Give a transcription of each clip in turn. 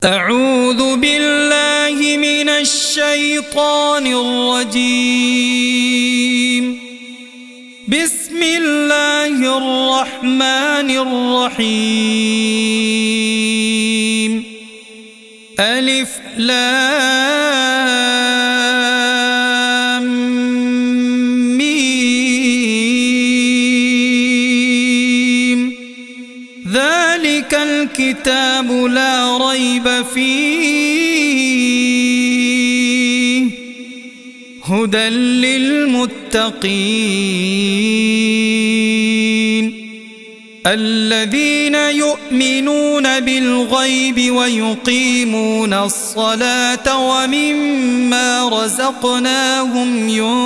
أعوذ بالله من الشيطان الرجيم. بسم الله الرحمن الرحيم. ألف لام ميم. ذلك الكتاب لا ريب فيه هدى للمتقين الذين يؤمنون بالغيب ويقيمون الصلاة ومما رزقناهم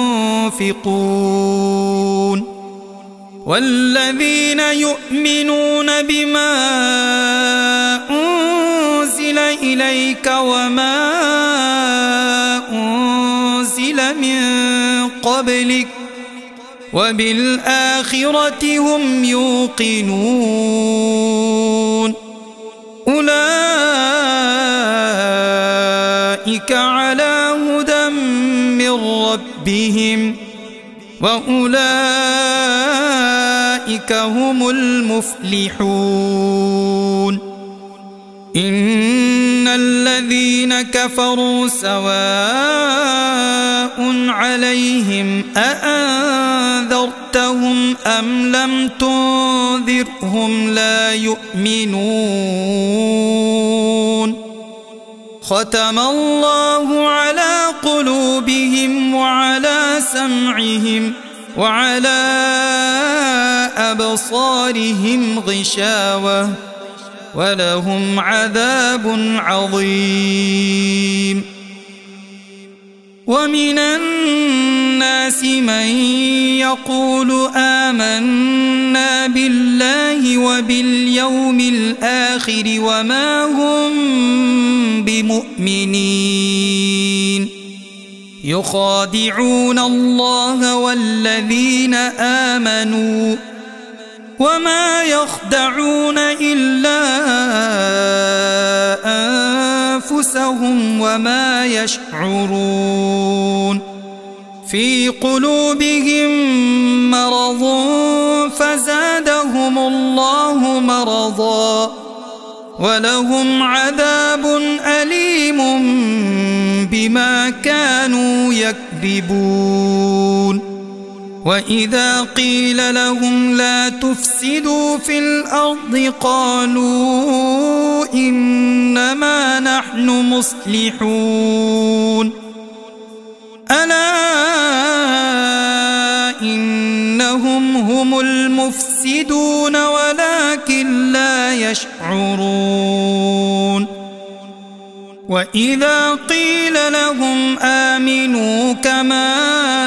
ينفقون والذين يؤمنون بما أنزل إليك وما أنزل من قبلك وبالآخرة هم يوقنون أولئك على هدى من ربهم وأولئك هم المفلحون. إن الذين كفروا سواء عليهم أأنذرتهم أم لم تنذرهم لا يؤمنون. ختم الله على قلوبهم وعلى سمعهم وعلى أبصارهم غشاوة ولهم عذاب عظيم. ومن الناس من يقول آمنا بالله وباليوم الآخر وما هم بمؤمنين يخادعون الله والذين آمنوا وما يخدعون إلا أنفسهم وما يشعرون. في قلوبهم مرض فزادهم الله مرضا ولهم عذاب أليم بما كانوا يكذبون. وإذا قيل لهم لا تفسدوا في الأرض قالوا إنما نحن مصلحون. ألا إنهم هم المفسدون ولكن لا يشعرون. وإذا قيل لهم آمنوا كما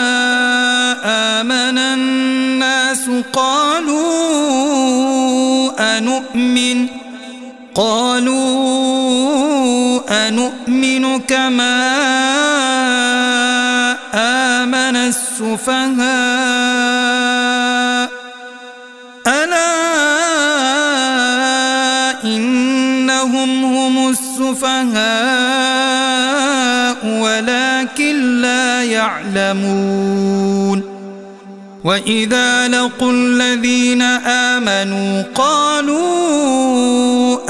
آمن الناس قالوا أنؤمن كما آمن السفهاء ألا إنهم هم السفهاء ولكن لا يعلمون. وإذا لقوا الذين آمنوا قالوا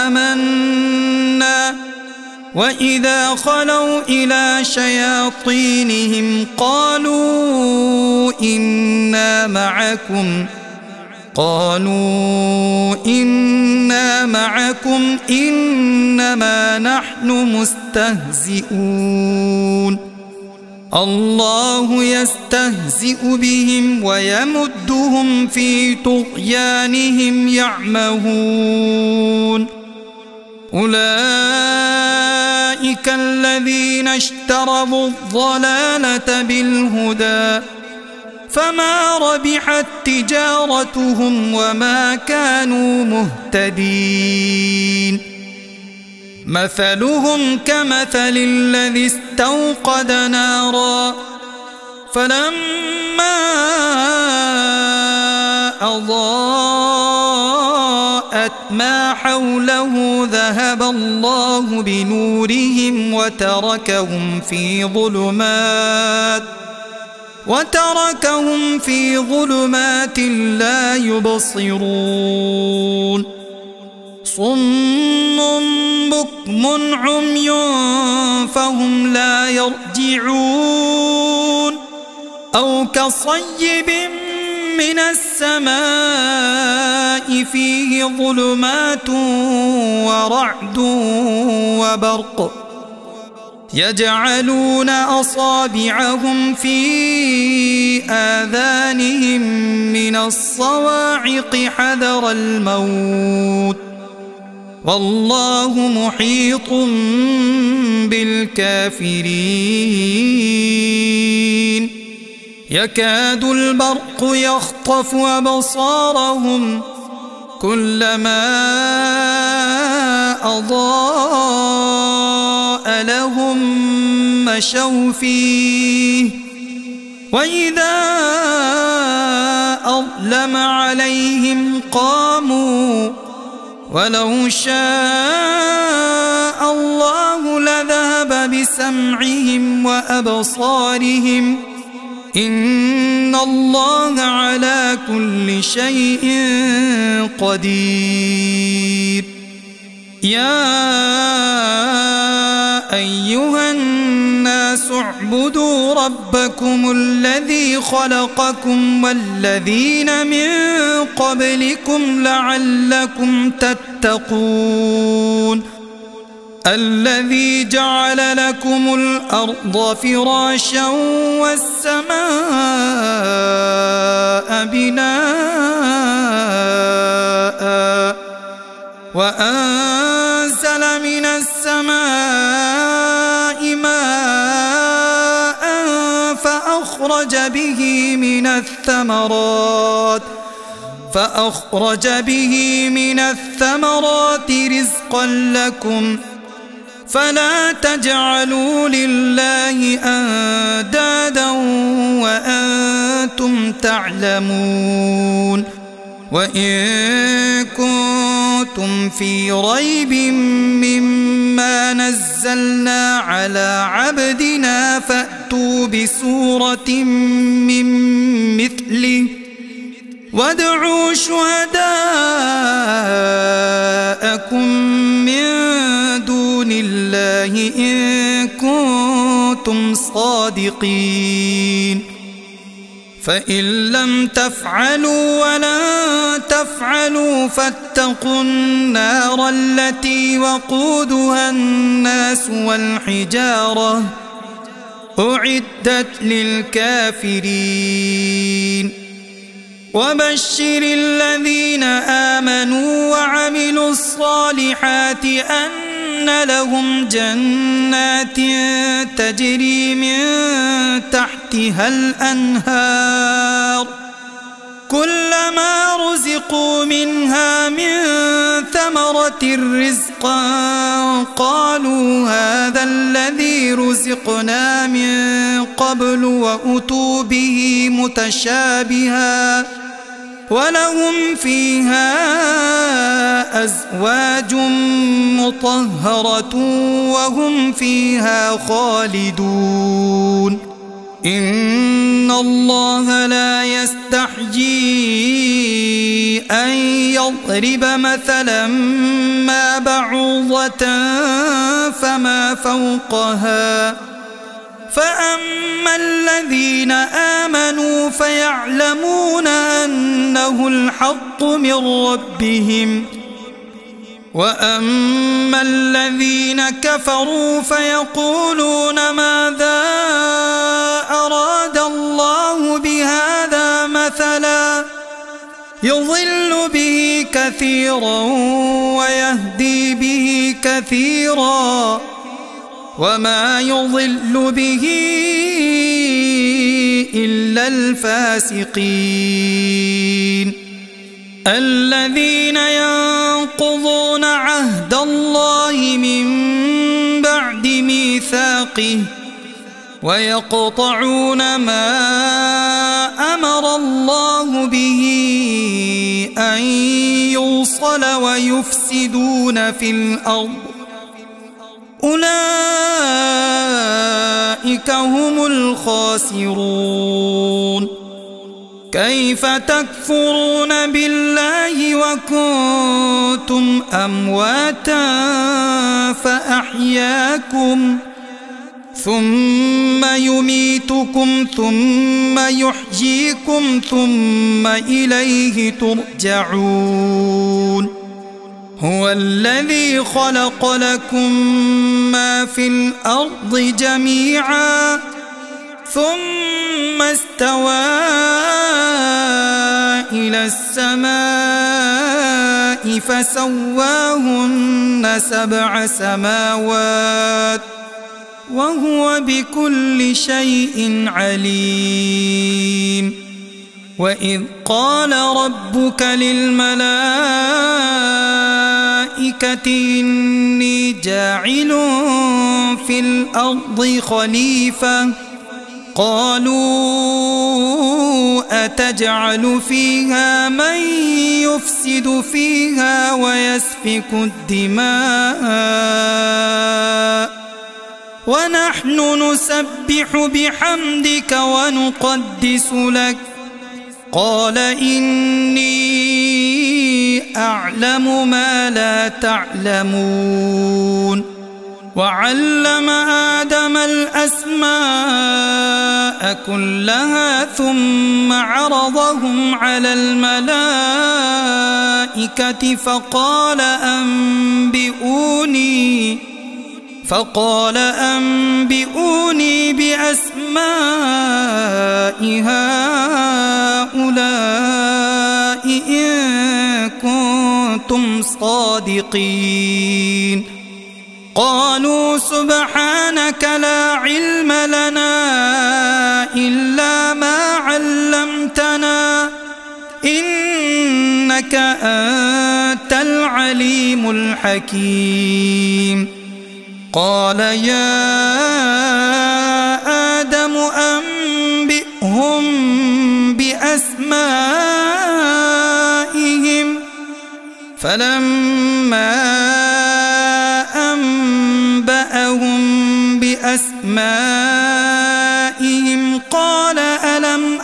آمنا وإذا خلوا إلى شياطينهم قالوا إنا معكم إنما نحن مستهزئون. الله يستهزئ بهم ويمدهم في طغيانهم يعمهون. أولئك الذين اشتروا الضلالة بالهدى فما ربحت تجارتهم وما كانوا مهتدين. مثلهم كمثل الذي استوقد نارا فلما أضاءت ما حوله ذهب الله بنورهم وتركهم في ظلمات لا يبصرون صم بكم عمي فهم لا يرجعون أو كصيب من السماء فيه ظلمات ورعد وبرق يجعلون أصابعهم في آذانهم من الصواعق حذر الموت والله محيط بالكافرين يكاد البرق يخطف أبصارهم كلما أضاء لهم مشوا فيه وإذا أظلم عليهم قاموا ولو شاء الله لذهب بسمعهم وأبصارهم إن الله على كل شيء قدير يا أيها الناس اعبدوا ربكم الذي خلقكم والذين من قبلكم لعلكم تتقون الذي جعل لكم الأرض فراشا والسماء بناء وأنزل من السماء ماء فأخرج به من الثمرات رزقا لكم فلا تجعلوا لله أندادا وأنتم تعلمون وإن كنتم في ريب مما نزلنا على عبدنا فأتوا بسورة من مثله وادعوا شهداءكم من دون الله إن كنتم صادقين فإن لم تفعلوا ولن تفعلوا فاتقوا النار التي وقودها الناس والحجارة أعدت للكافرين وبشر الذين آمنوا وعملوا الصالحات أن لهم جنات تجري من تحتها الأنهار كلما رزقوا منها من ثمرة رزقا قالوا هذا الذي رزقنا من قبل وأتوا به متشابها ولهم فيها أزواج مطهرة وهم فيها خالدون إن الله لا يستحيي أن يضرب مثلا ما بعوضة فما فوقها فأما الذين آمنوا فيعلمون أنه الحق من ربهم وأما الذين كفروا فيقولون ماذا أراد الله بهذا مثلا يضل به كثيرا ويهدي به كثيرا وما يضل به إلا الفاسقين الذين ينقضون عهد الله من بعد ميثاقه ويقطعون ما أمر الله به أن يوصل ويفسدون في الأرض أولئك هم الخاسرون. كيف تكفرون بالله وكنتم أمواتا فأحياكم ثم يميتكم ثم يحييكم ثم إليه ترجعون. هو الذي خلق لكم ما في الأرض جميعا ثم استوى إلى السماء فسواهن 7 سماوات وهو بكل شيء عليم. وإذ قال ربك للملائكة إني جاعل في الأرض خليفة قالوا أتجعل فيها من يفسد فيها ويسفك الدماء ونحن نسبح بحمدك ونقدس لك قال إني أعلم ما لا تعلمون. وعلم آدم الأسماء كلها ثم عرضهم على الملائكة فقال أنبئوني بأسماء هؤلاء إن كنتم صادقين. قالوا سبحانك لا علم لنا إلا ما علمتنا إنك أنت العليم الحكيم. قال يا آدم أنبئهم بأسمائهم فلما أنبأهم بأسمائهم قال ألم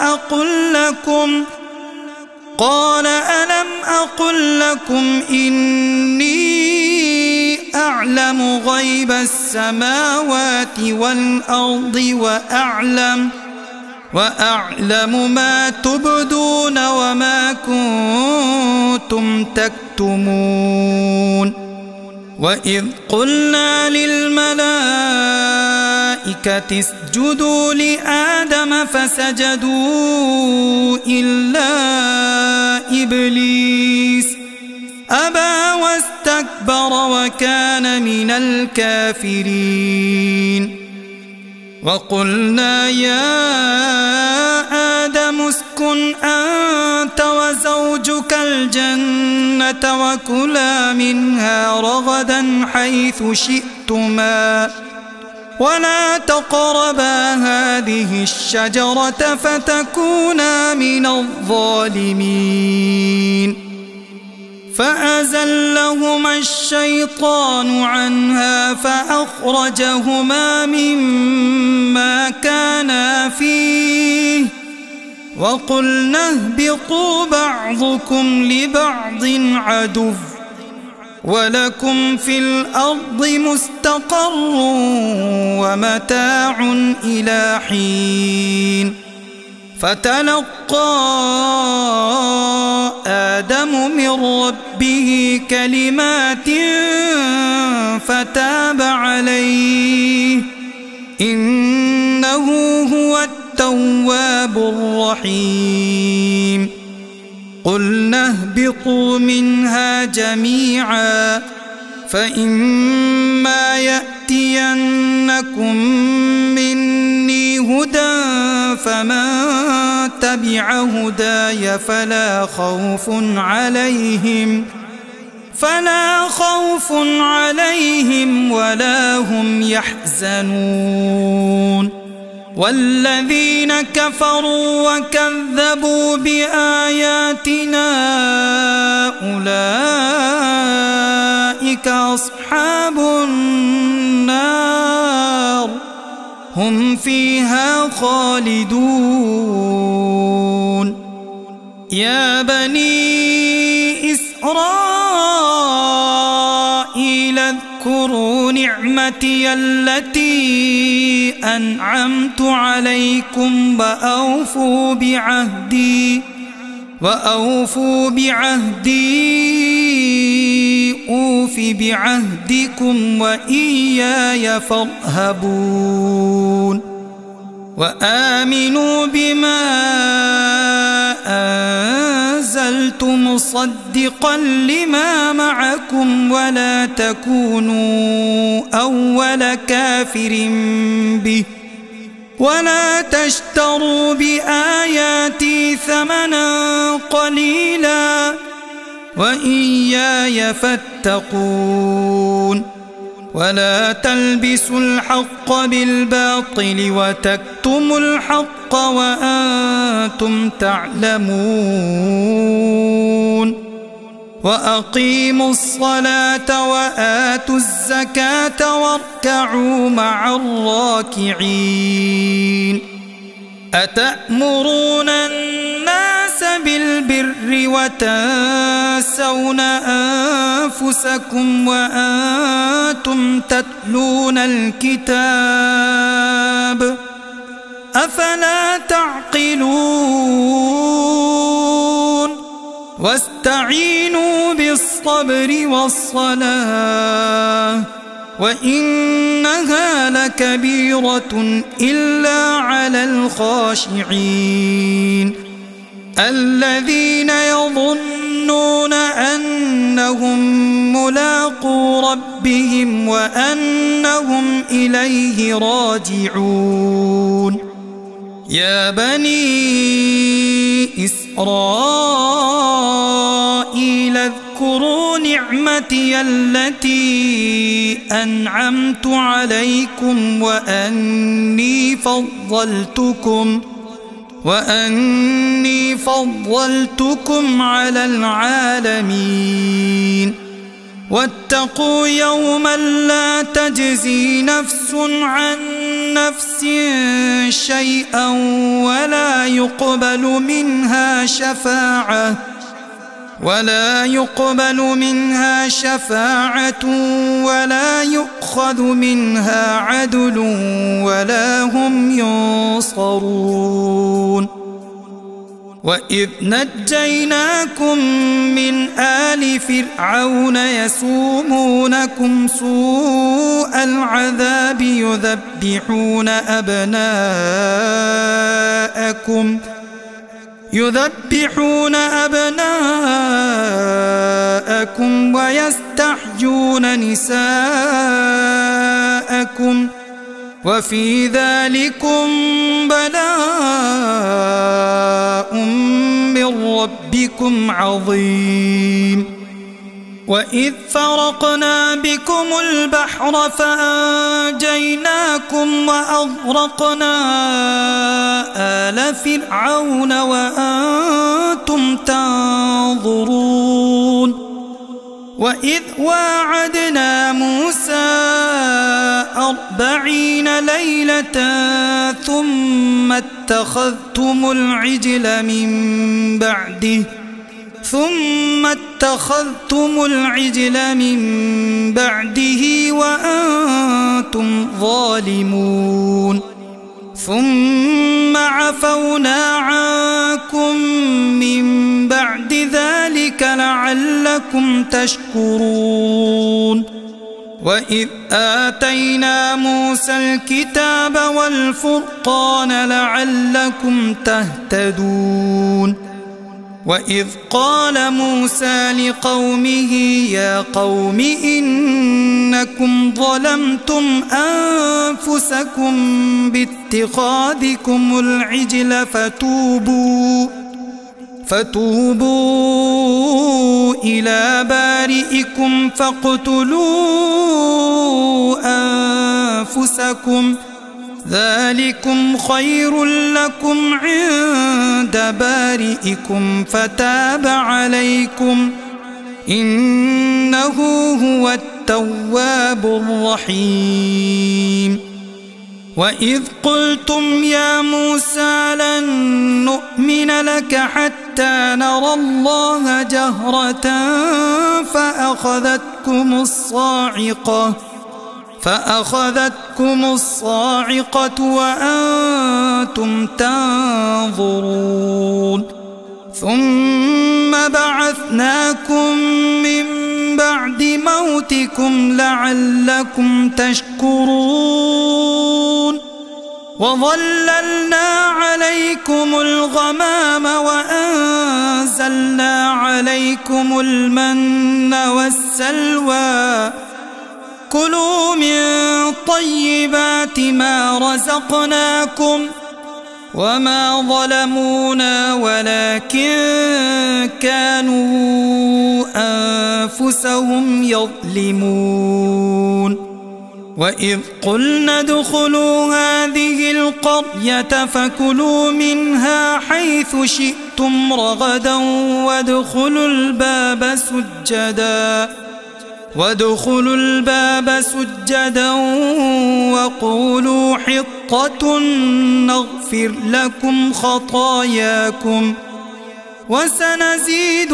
أقل لكم إني أعلم غيب السماوات والأرض وأعلم ما تبدون وما كنتم تكتمون. وإذ قلنا للملائكة اسجدوا لآدم فسجدوا إلا إبليس أبى واستكبر وكان من الكافرين. وقلنا يا آدم اسكن أنت وزوجك الجنة وكلا منها رغدا حيث شئتما ولا تقربا هذه الشجرة فتكونا من الظالمين. فأزلهما الشيطان عنها فأخرجهما مما كانا فيه وقلنا اهبطوا بعضكم لبعض عدو ولكم في الأرض مستقر ومتاع إلى حين. فتلقى آدم من ربه كلمات فتاب عليه إنه هو التواب الرحيم. قلنا اهبطوا منها جميعا فإما يأتينكم مني هدى فمن تبع هداي فلا خوف عليهم ولا هم يحزنون. والذين كفروا وكذبوا بآياتنا أولئك أصحاب النار هم فيها خالدون. يا بني إسرائيل اذكروا نعمتي التي أنعمت عليكم وأوفوا بعهدي أوف بعهدكم وإياي فارهبون. وآمنوا بما أنزلت مصدقا لما معكم ولا تكونوا أول كافر به ولا تشتروا بآياتي ثمنا قليلا وإياي فاتقون. ولا تلبسوا الحق بالباطل وتكتموا الحق وأنتم تعلمون. وأقيموا الصلاة وآتوا الزكاة واركعوا مع الراكعين. أتأمرون الناس بالبر وتنسون أنفسكم وأنتم تتلون الكتاب أفلا تعقلون. واستعينوا بالصبر والصلاة وإنها لكبيرة إلا على الخاشعين الذين يظنون أنهم ملاقو ربهم وأنهم إليه راجعون. يا بني إسرائيل اذكروا نعمتي التي أنعمت عليكم وأني فضلتكم على العالمين. واتقوا يوما لا تجزي نفس عن نفس شيئا ولا يقبل منها شفاعة ولا يؤخذ منها عدل ولا هم ينصرون. وإذ نجيناكم من آل فرعون يسومونكم سوء العذاب يذبحون أبناءكم ويستحيون نساءكم وفي ذلكم بلاء من ربكم عظيم. وإذ فرقنا بكم البحر فأنجيناكم وأغرقنا آل فرعون وأنتم تنظرون. وإذ واعدنا موسى 40 ليلة ثم اتخذتم العجل من بعده وأنتم ظالمون. ثم عفونا عنكم من بعد ذلك لعلكم تشكرون. وإذ آتينا موسى الكتاب والفرقان لعلكم تهتدون. وإذ قال موسى لقومه يا قوم إنكم ظلمتم أنفسكم باتخاذكم العجل فتوبوا إلى بارئكم ذلكم خير لكم عند بارئكم فتاب عليكم إنه هو التواب الرحيم وإذ قلتم يا موسى لن نؤمن لك حتى نرى الله جهرة فأخذتكم الصاعقة وأنتم تنظرون ثم بعثناكم من بعد موتكم لعلكم تشكرون وظللنا عليكم الغمام وأنزلنا عليكم المن والسلوى كلوا من طيبات ما رزقناكم وما ظلمونا ولكن كانوا أنفسهم يظلمون وإذ قلنا ادخلوا هذه القرية فكلوا منها حيث شئتم رغدا وادخلوا الباب سجدا وقولوا حطة نغفر لكم خطاياكم وسنزيد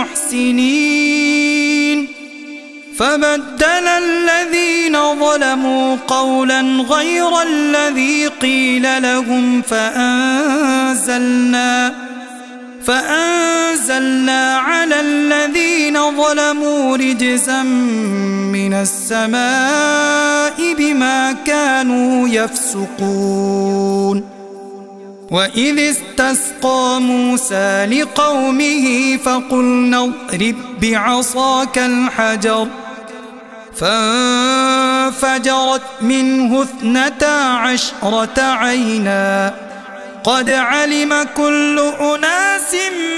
المحسنين فبدل الذين ظلموا قولا غير الذي قيل لهم فأنزلنا على الذين ظلموا رجزا من السماء بما كانوا يفسقون وإذ استسقى موسى لقومه فقلنا اضرب بعصاك الحجر فانفجرت منه 12 عينا قد علم كل أناس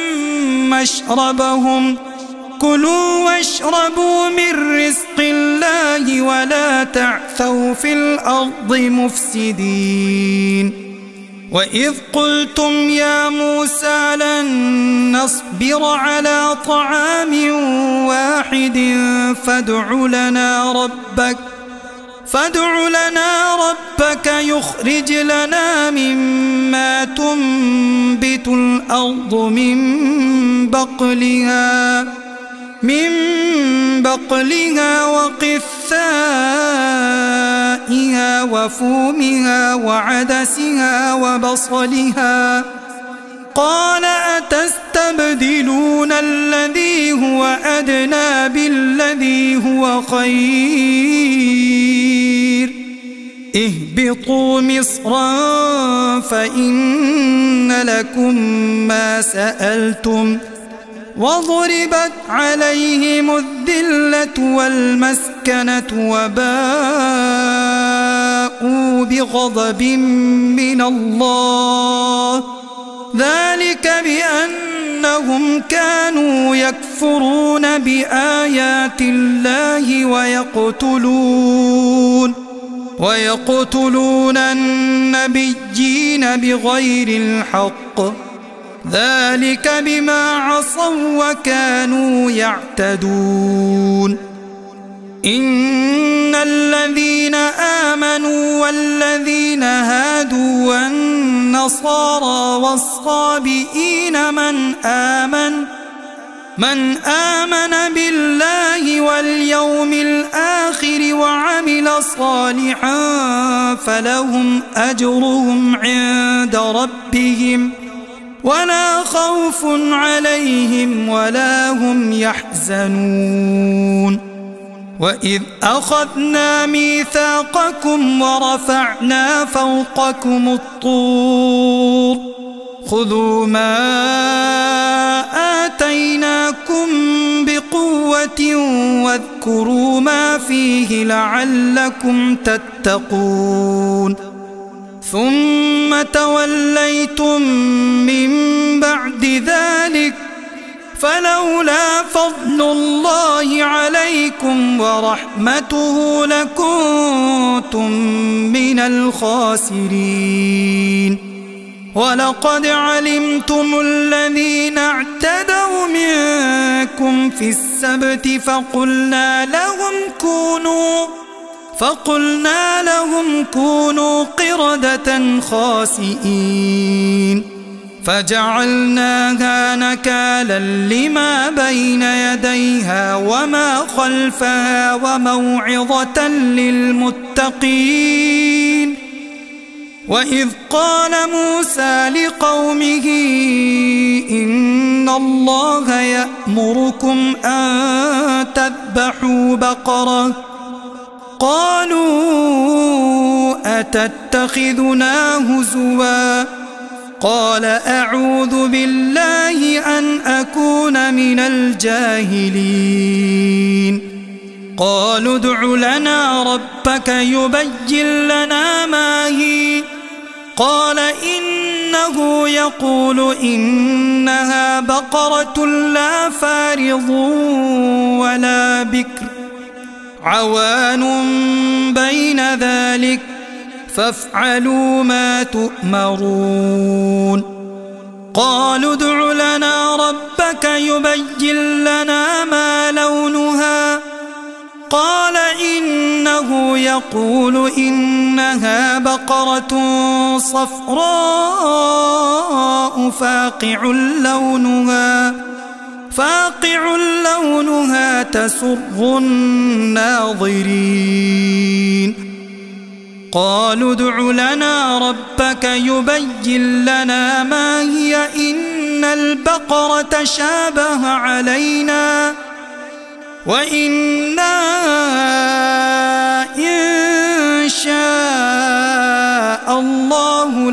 مشربهم كلوا واشربوا من رزق الله ولا تعثوا في الأرض مفسدين وإذ قلتم يا موسى لن نصبر على طعام واحد فادع لنا ربك يخرج لنا مما تنبت الأرض من بقلها وقثائها وفومها وعدسها وبصلها قال أتستبدلون الذي هو أدنى بالذي هو خير اهبطوا مصرا فإن لكم ما سألتم وضربت عليهم الذلة والمسكنة وباءوا بغضب من الله ذلك بأنهم كانوا يكفرون بآيات الله ويقتلون النبيين بغير الحق ذلك بما عصوا وكانوا يعتدون إن الذين آمنوا والذين هادوا والنصارى والصابئين من آمن بالله واليوم الآخر وعمل صالحا فلهم أجرهم عند ربهم ولا خوف عليهم ولا هم يحزنون وإذ أخذنا ميثاقكم ورفعنا فوقكم الطور خذوا ما آتيناكم بقوة واذكروا ما فيه لعلكم تتقون ثم توليتم من بعد ذلك فلولا فضل الله عليكم ورحمته لكنتم من من الخاسرين ولقد علمتم الذين اعتدوا منكم في السبت فقلنا لهم كونوا قردة خاسئين فجعلناها نكالا لما بين يديها وما خلفها وموعظة للمتقين. وإذ قال موسى لقومه إن الله يأمركم أن تذبحوا بقرة قالوا أتتخذنا هزوا قال أعوذ بالله أن أكون من الجاهلين. قالوا ادع لنا ربك يبين لنا ما هي قال إنه يقول إنها بقرة لا فارض ولا بكر عوان بين ذلك فافعلوا ما تؤمرون. قالوا ادع لنا ربك يبين لنا ما لونها قال إنه يقول إنها بقرة صفراء فاقع لونها تسر الناظرين. قالوا ادع لنا ربك يبين لنا ما هي إن البقرة شابه علينا وإنا إن شاء الله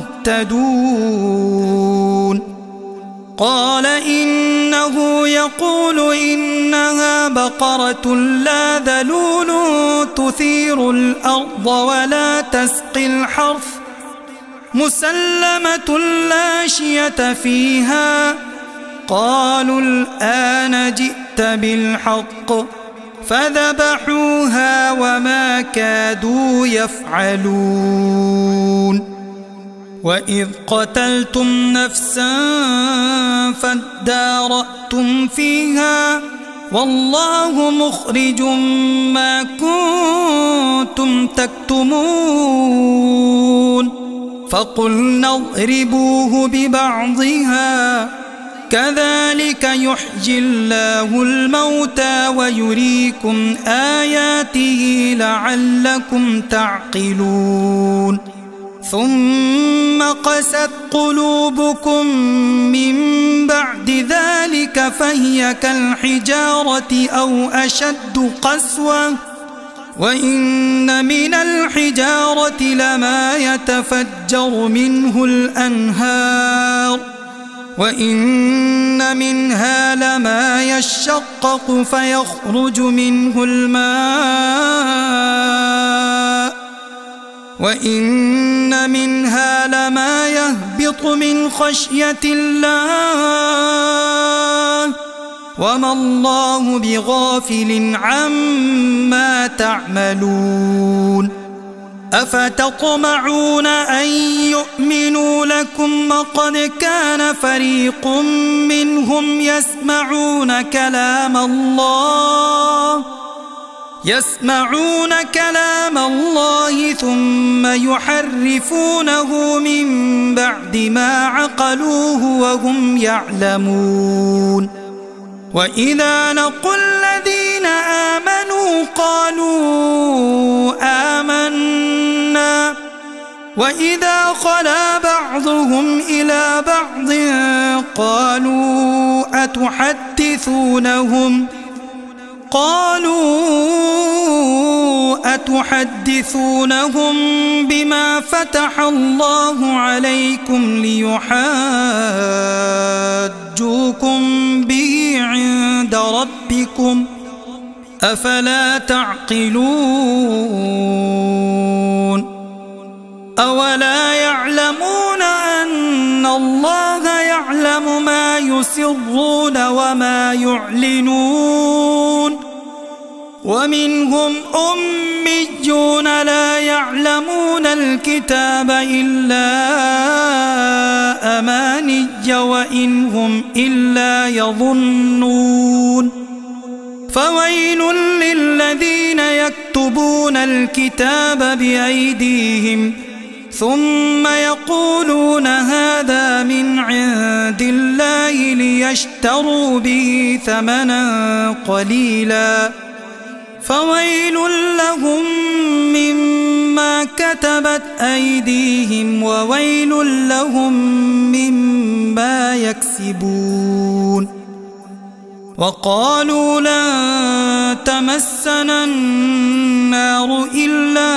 لمهتدون. قال إنه يقول إنها بقرة لا ذلول تثير الأرض ولا تسقي الحرث مسلمة لا شية فيها. قالوا الآن جئت بالحق فذبحوها وما كادوا يفعلون. وإذ قتلتم نفسا فادارأتم فيها والله مخرج ما كنتم تكتمون. فقلنا اضربوه ببعضها كذلك يحيي الله الموتى ويريكم آياته لعلكم تعقلون. ثم قست قلوبكم من بعد ذلك فهي كالحجارة أو أشد قسوة وإن من الحجارة لما يتفجر منه الأنهار وإن منها لما يشقق فيخرج منه الماء وإن منها لما يهبط من خشية الله وما الله بغافل عما تعملون. أفتطمعون أن يؤمنوا لكم وقد كان فريق منهم يسمعون كلام الله ثم يحرفونه من بعد ما عقلوه وهم يعلمون. وإذا لقوا الذين آمنوا قالوا آمنا وإذا خلا بعضهم إلى بعض أتحدثونهم بما فتح الله عليكم ليحاجوكم به عند ربكم أفلا تعقلون. أولا يعلمون أن الله يعلم ما يسرون وما يعلنون ومنهم أميون لا يعلمون يعلمون الكتاب إلا أماني وإن هم إلا يظنون فويل للذين يكتبون الكتاب بأيديهم ثم يقولون هذا من عند الله ليشتروا به ثمنا قليلا فويل لهم مما كتبت أيديهم وويل لهم مما يكسبون وقالوا لن تمسنا النار إلا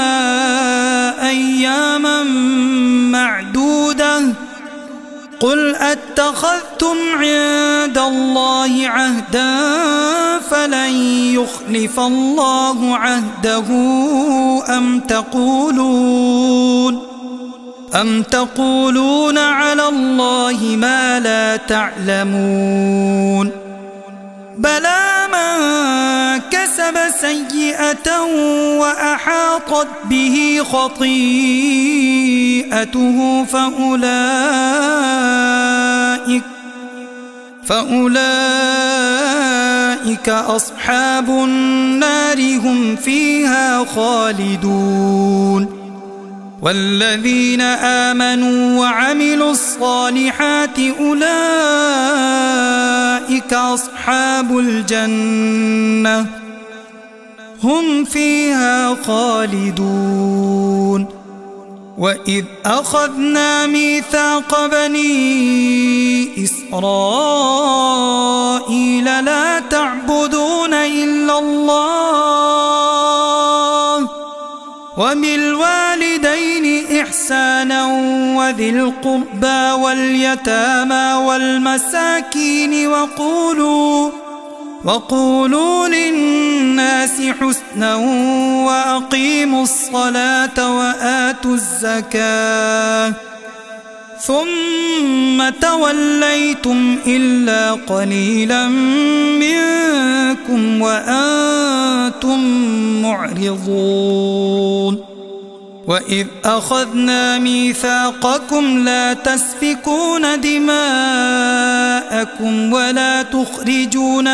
أياما معدودة قل أتخذتم عند الله عهدا فلن يخلف الله عهده أم تقولون على الله ما لا تعلمون بلى من كسب سيئة وأحاطت به خطيئته فأولئك أصحاب النار هم فيها خالدون والذين آمنوا وعملوا الصالحات أولئك أصحاب الجنة هم فيها خالدون وإذ أخذنا ميثاق بني إسرائيل لا تعبدون إلا الله وبالوالدين إحسانا وذي القربى واليتامى والمساكين وقولوا للناس حسنا وأقيموا الصلاة وآتوا الزكاة ثم توليتم إلا قليلا منكم وأنتم معرضون وإذ أخذنا ميثاقكم لا تسفكون دماءكم ولا تخرجون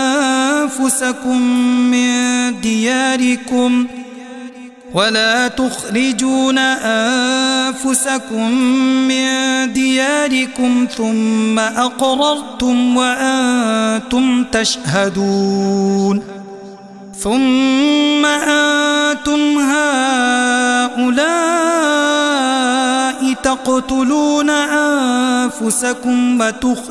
أنفسكم من دياركم ثم أقررتم وأنتم تشهدون ثم أنتم هؤلاء تقتلون أنفسكم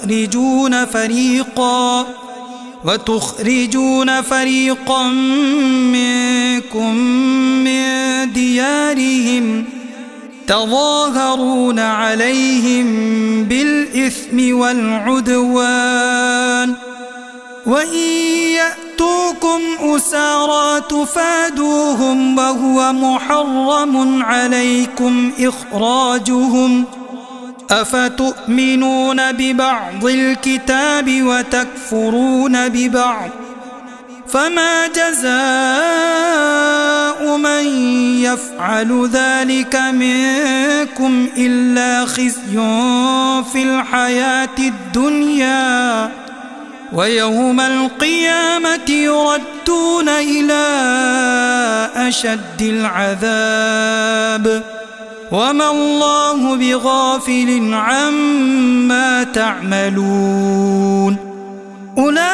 وتخرجون فريقا منكم من ديارهم تظاهرون عليهم بالإثم والعدوان وإن يأتوكم أسارى تفادوهم وهو محرم عليكم إخراجهم أفتؤمنون ببعض الكتاب وتكفرون ببعض فما جزاء من يفعل ذلك منكم إلا خزي في الحياة الدنيا ويوم القيامة يردون إلى أشد العذاب وما الله بغافل عما تعملون أولئك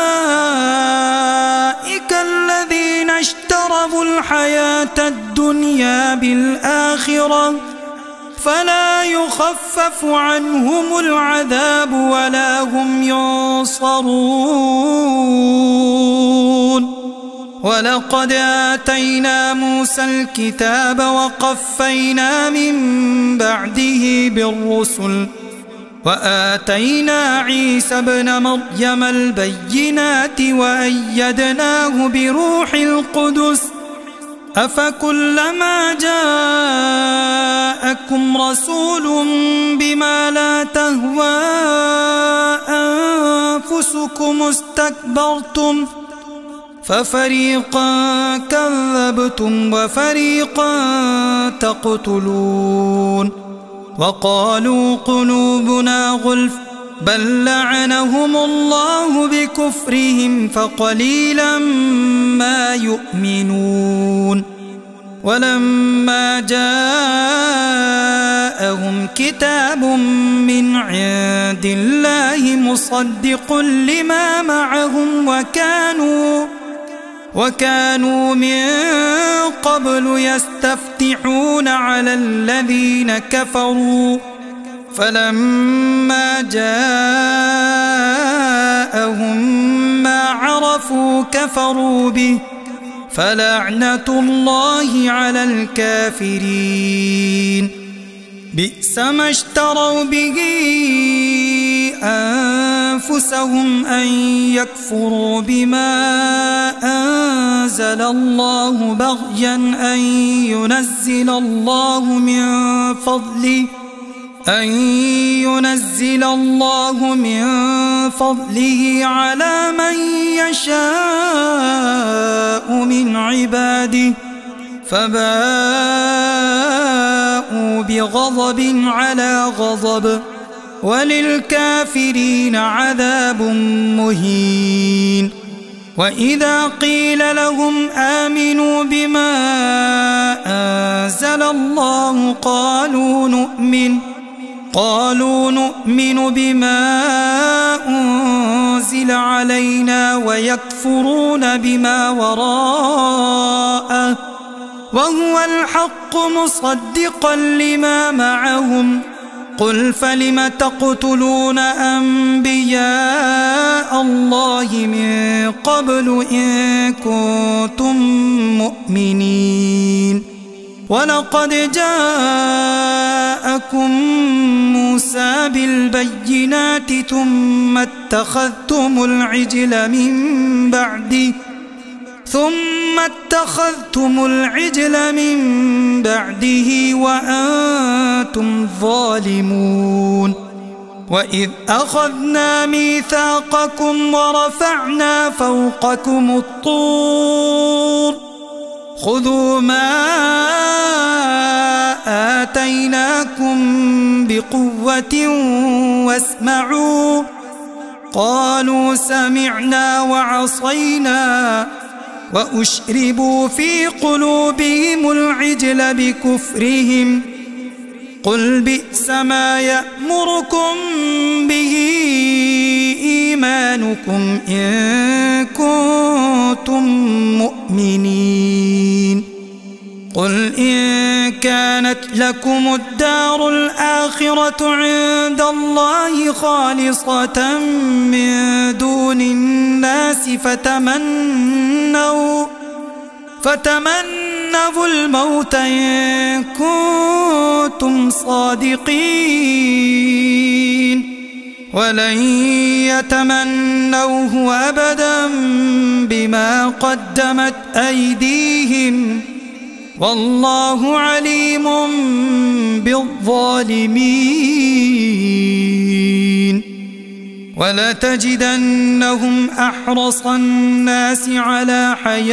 الذين اشتروا الحياة الدنيا بالآخرة فلا يخفف عنهم العذاب ولا هم ينصرون ولقد آتينا موسى الكتاب وقفينا من بعده بالرسل وآتينا عيسى ابن مريم البينات وأيدناه بروح القدس أفكلما جاءكم رسول بما لا تهوى أنفسكم استكبرتم ففريقا كذبتم وفريقا تقتلون وقالوا قلوبنا غلف بل لعنهم الله بكفرهم فقليلا ما يؤمنون ولما جاءهم كتاب من عند الله مصدق لما معهم وكانوا من قبل يستفتحون على الذين كفروا فلما جاءهم ما عرفوا كفروا به فلعنة الله على الكافرين بئس ما اشتروا به أنفسهم أن يكفروا بما أنزل الله بغيا أن ينزل الله من فضله على من يشاء من عباده فباءوا بغضب على غضب وللكافرين عذاب مهين وإذا قيل لهم آمنوا بما أنزل الله قالوا نؤمن بما أنزل علينا ويكفرون بما وراءه وهو الحق مصدقا لما معهم قل فلم تقتلون أنبياء الله من قبل إن كنتم مؤمنين ولقد جاءكم موسى بالبينات ثم اتخذتم العجل من بعده وأنتم ظالمون وإذ أخذنا ميثاقكم ورفعنا فوقكم الطور خذوا ما آتيناكم بقوة واسمعوا قالوا سمعنا وعصينا وأشربوا في قلوبهم العجل بكفرهم قل بئس ما يأمركم به إيمانكم إن كنتم مؤمنين قل إن كانت لكم الدار الآخرة عند الله خالصة من دون الناس فتمنوا الموت إن كنتم صادقين ولن يتمنوه أبدا بما قدمت أيديهم والله عليم بالظالمين ولتجدنهم أحرص الناس على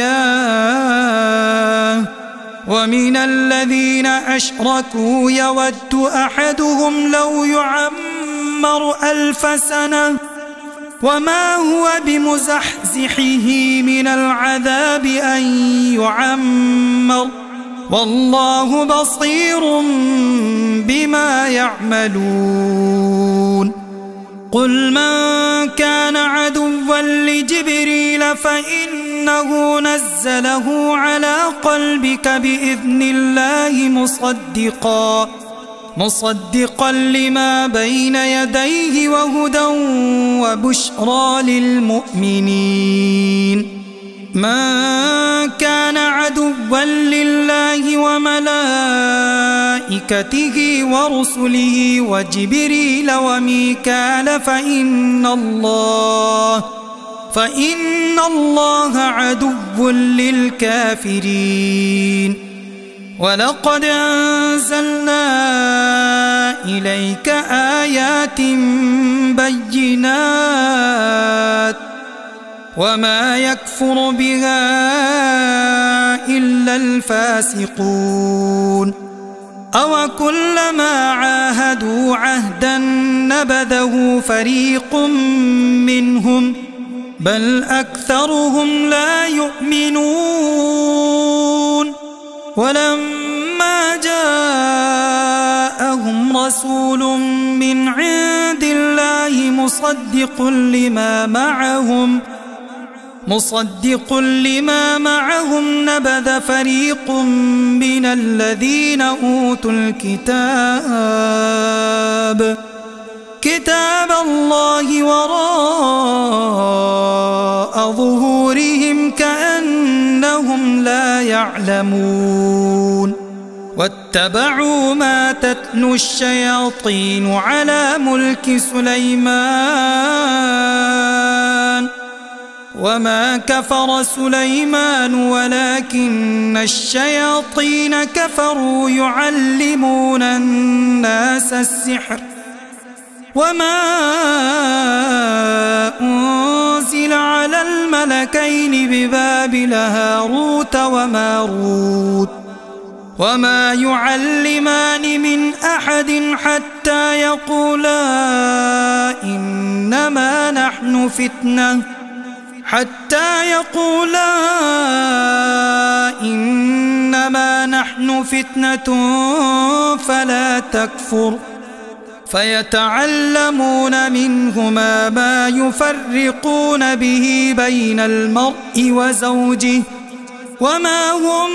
حياة ومن الذين أشركوا يود أحدهم لو يعمر 1000 سنة وما هو بمزحزحه من العذاب أن يعمر والله بصير بما يعملون قل من كان عدوا لجبريل فإنه نزله على قلبك بإذن الله مصدقا لما بين يديه وهدى وبشرى للمؤمنين من كان عدوا لله وملائكته ورسله وجبريل وميكال فإن الله عدو للكافرين ولقد أنزلنا إليك آيات بينات وما يكفر بها إلا الفاسقون أو كلما عاهدوا عهدا نبذه فريق منهم بل أكثرهم لا يؤمنون ولما جاءهم رسول من عند الله مصدق لما معهم نبذ فريق من الذين أوتوا كتاب الله وراء ظهورهم كأنهم لا يعلمون واتبعوا ما تتلو الشياطين على ملك سليمان وما كفر سليمان ولكن الشياطين كفروا يعلمون الناس السحر وما أنزل على الملكين ببابل هاروت وماروت وما يعلمان من أحد حتى يقولا إنما نحن فتنة فلا تكفر فيتعلمون منهما ما يفرقون به بين المرء وزوجه وما هم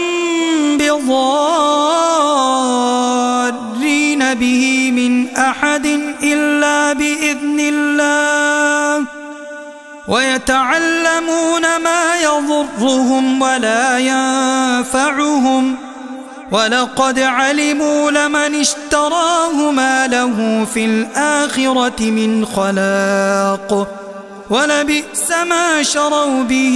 بضارين به من أحد إلا بإذن الله ويتعلمون ما يضرهم ولا ينفعهم ولقد علموا لمن اشتراه ما له في الآخرة من خلاق ولبئس ما شروا به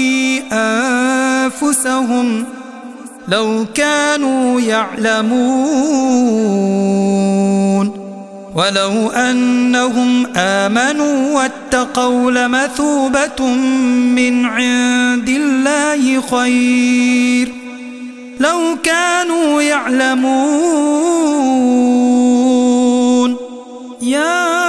أنفسهم لو كانوا يعلمون ولو أنهم آمنوا واتقوا لمثوبة من عند الله خير لو كانوا يعلمون يا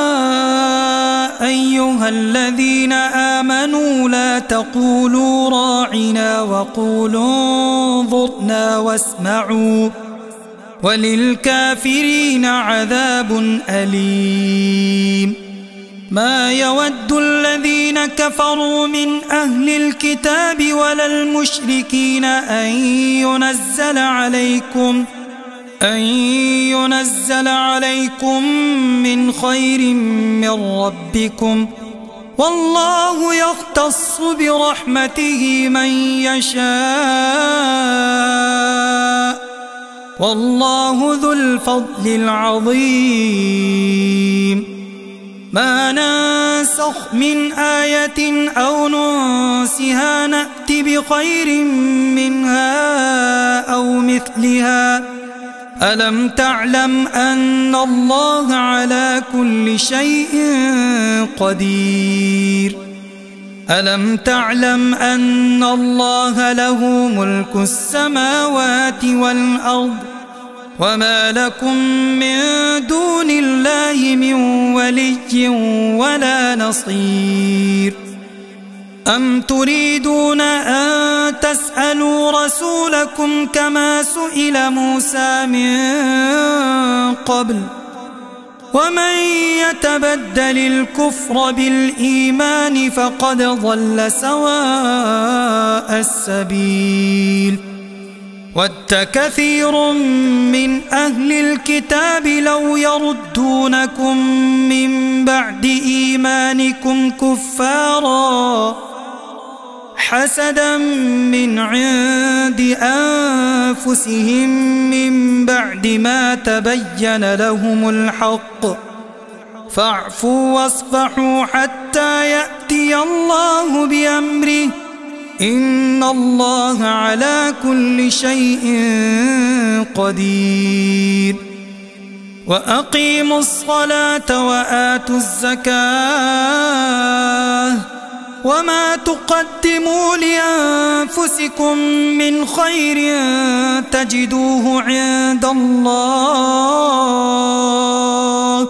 أيها الذين آمنوا لا تقولوا راعنا وقولوا انظرنا واسمعوا وللكافرين عذاب أليم ما يود الذين كفروا من أهل الكتاب ولا المشركين أن ينزل عليكم من خير من ربكم والله يختص برحمته من يشاء والله ذو الفضل العظيم ما ننسخ من آية أو ننسها نأت بخير منها أو مثلها ألم تعلم أن الله على كل شيء قدير ألم تعلم أن الله له ملك السماوات والأرض وما لكم من دون الله من ولي ولا نصير أم تريدون أن تسألوا رسولكم كما سئل موسى من قبل ومن يتبدل الكفر بالإيمان فقد ضل سواء السبيل ود كثير من أهل الكتاب لو يردونكم من بعد إيمانكم كفارا حسدا من عند أنفسهم من بعد ما تبين لهم الحق فاعفوا واصفحوا حتى يأتي الله بأمره إن الله على كل شيء قدير وأقيموا الصلاة وآتوا الزكاة وما تقدموا لأنفسكم من خير تجدوه عند الله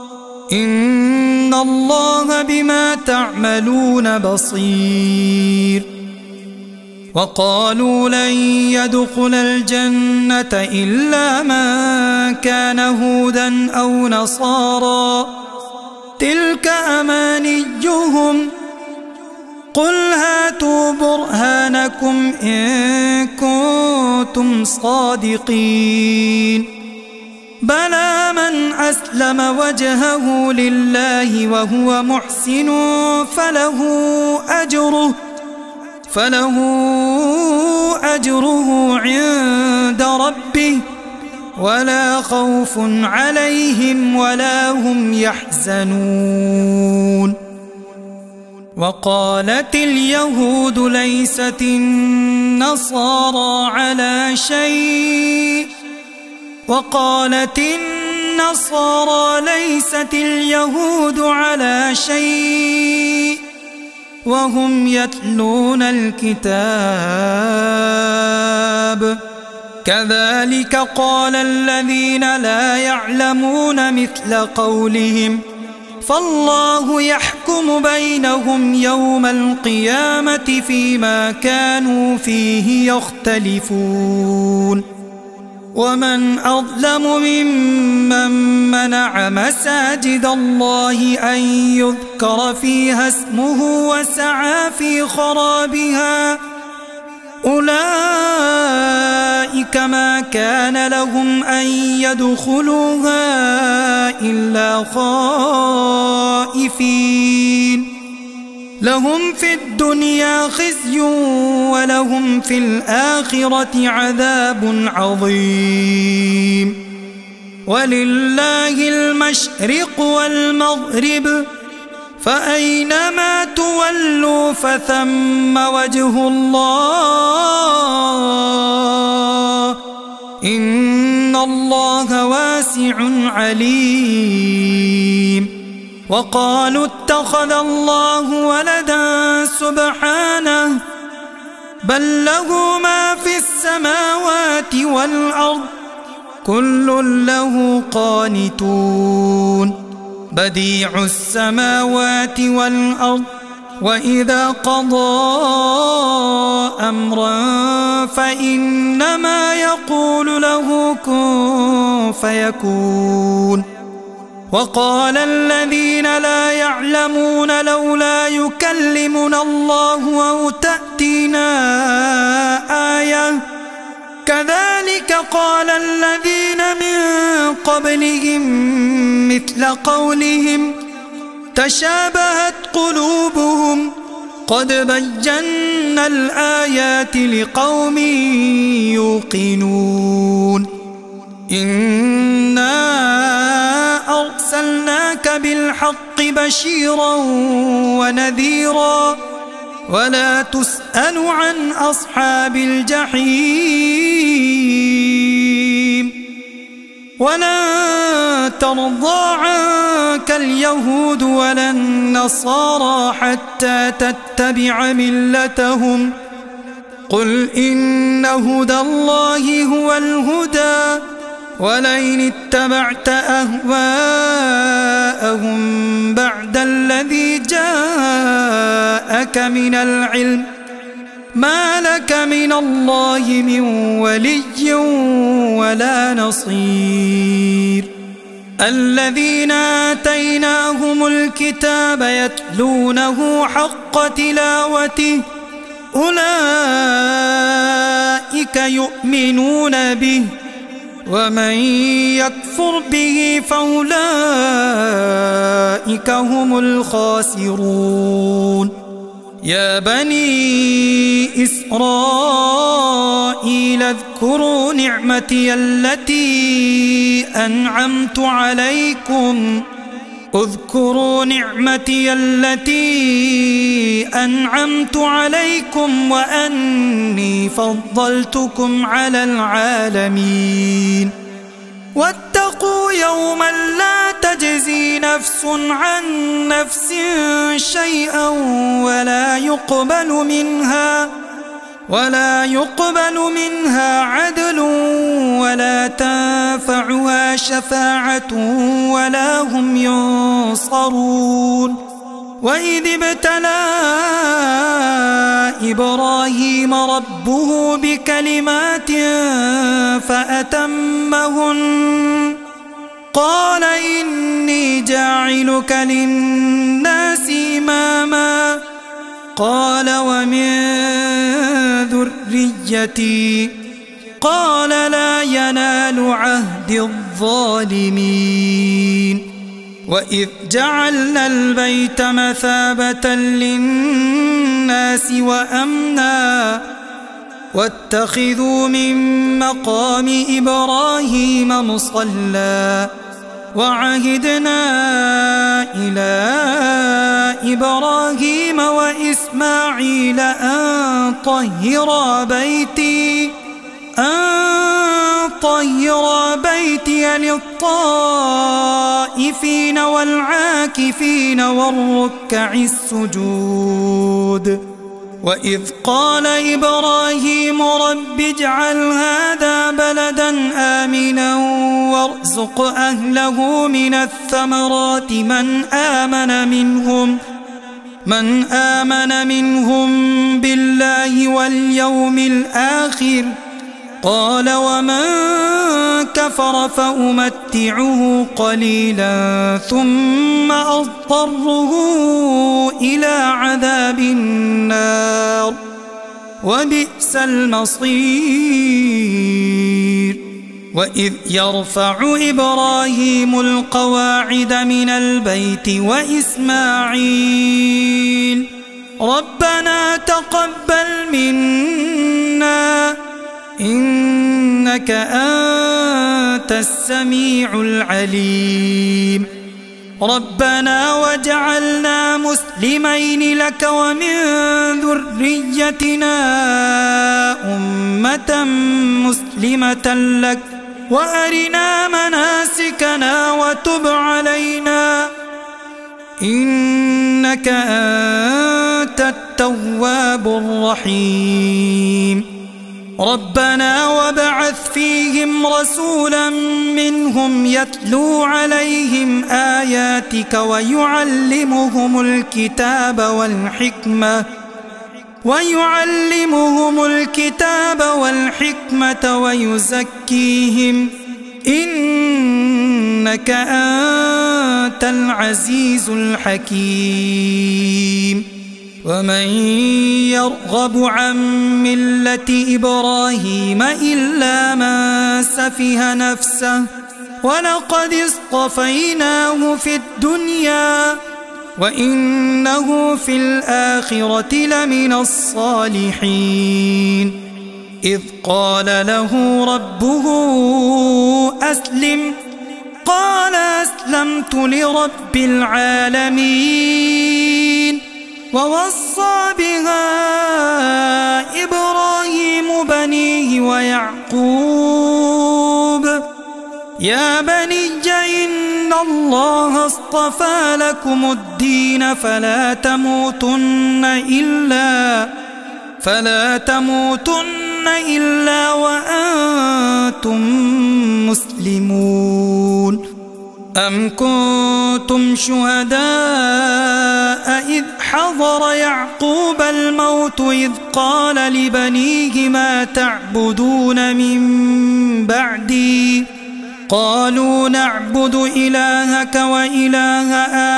إن الله بما تعملون بصير. وقالوا لن يدخل الجنة إلا من كان هودا أو نصارى تلك أمانيهم قل هاتوا برهانكم إن كنتم صادقين بلى من أسلم وجهه لله وهو محسن فله أجره عند ربه ولا خوف عليهم ولا هم يحزنون. وقالت اليهود ليست النصارى على شيء وقالت النصارى ليست اليهود على شيء وهم يتلون الكتاب كذلك قال الذين لا يعلمون مثل قولهم فالله يحكم بينهم يوم القيامة فيما كانوا فيه يختلفون. ومن أظلم ممن منع مساجد الله أن يذكر فيها اسمه وسعى في خرابها أولئك ما كان لهم أن يدخلوها إلا خائفين لهم في الدنيا خزي ولهم في الآخرة عذاب عظيم. ولله المشرق والمغرب فأينما تولوا فثم وجه الله إن الله واسع عليم. وقالوا اتخذ الله ولدا سبحانه بل له ما في السماوات والأرض كل له قانتون بديع السماوات والأرض وإذا قضى أمرا فإنما يقول له كن فيكون. وقال الذين لا يعلمون لولا يكلمنا الله أو تأتينا آية كذلك قال الذين من قبلهم مثل قولهم تشابهت قلوبهم قد بينا الآيات لقوم يوقنون. إنا أرسلناك بالحق بشيرا ونذيرا ولا تسأل عن أصحاب الجحيم ولن ترضى عنك اليهود ولا النصارى حتى تتبع ملتهم قل إن هدى الله هو الهدى ولئن اتبعت أهواءهم بعد الذي جاءك من العلم ما لك من الله من ولي ولا نصير. الذين آتيناهم الكتاب يتلونه حق تلاوته أولئك يؤمنون به ومن يكفر به فأولئك هم الخاسرون. يا بني إسرائيل اذكروا نعمتي التي أنعمت عليكم وأني فضلتكم على العالمين واتقوا يوما لا تجزي نفس عن نفس شيئا ولا يقبل منها عدل ولا تنفعها شفاعة ولا هم ينصرون. وإذ ابتلى إبراهيم ربه بكلمات فأتمهن قال إني جاعلك للناس إماما قال ومن ذريتي قال لا ينال عهد الظالمين. وإذ جعلنا البيت مثابة للناس وأمنا واتخذوا من مقام إبراهيم مصلى وعهدنا إلى إبراهيم وإسماعيل أن طهر بيتي للطائفين والعاكفين والركع السجود. وإذ قال إبراهيم رب اجعل هذا بلدا آمنا وارزق أهله من الثمرات من آمن منهم بالله واليوم الآخر قال ومن كفر فأمتعه قليلا ثم أضطره إلى عذاب النار وبئس المصير. وإذ يرفع إبراهيم القواعد من البيت وإسماعيل ربنا تقبل منا إنك أنت السميع العليم ربنا وجعلنا مسلمين لك ومن ذريتنا أمة مسلمة لك وأرنا مناسكنا وتب علينا إنك أنت التواب الرحيم. ربنا وابعث فيهم رسولا منهم يتلو عليهم آياتك ويعلمهم الكتاب والحكمة ويزكيهم إنك أنت العزيز الحكيم. ومن يرغب عن ملة إبراهيم إلا من سفه نفسه ولقد اصطفيناه في الدنيا وإنه في الآخرة لمن الصالحين. إذ قال له ربه أسلم قال أسلمت لرب العالمين. ووصى بها إبراهيم بنيه ويعقوب يا بني إن الله اصطفى لكم الدين فلا تموتن إلا وأنتم مسلمون. أم كنتم شهداء إذ حضر يعقوب الموت إذ قال لبنيه ما تعبدون من بعدي قالوا نعبد إلهك وإله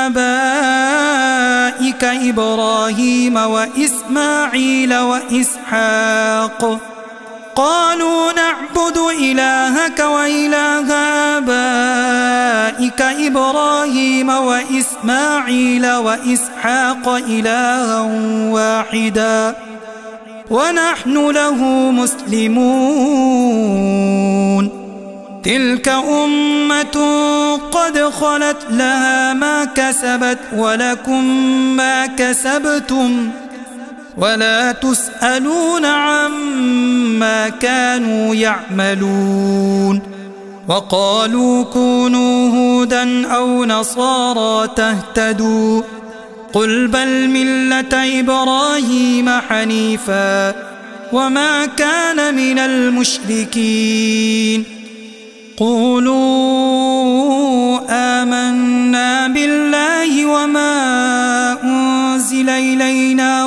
آبائك إبراهيم وإسماعيل وإسحاق قالوا نعبد إلهك وإله آبائك إبراهيم وإسماعيل وإسحاق إلها واحدا ونحن له مسلمون. تلك أمة قد خلت لها ما كسبت ولكم ما كسبتم ولا تسألون عما كانوا يعملون. وقالوا كونوا هودا أو نصارى تهتدوا قل بل ملة إبراهيم حنيفا وما كان من المشركين قولوا آمنا بالله وما أنزل إلينا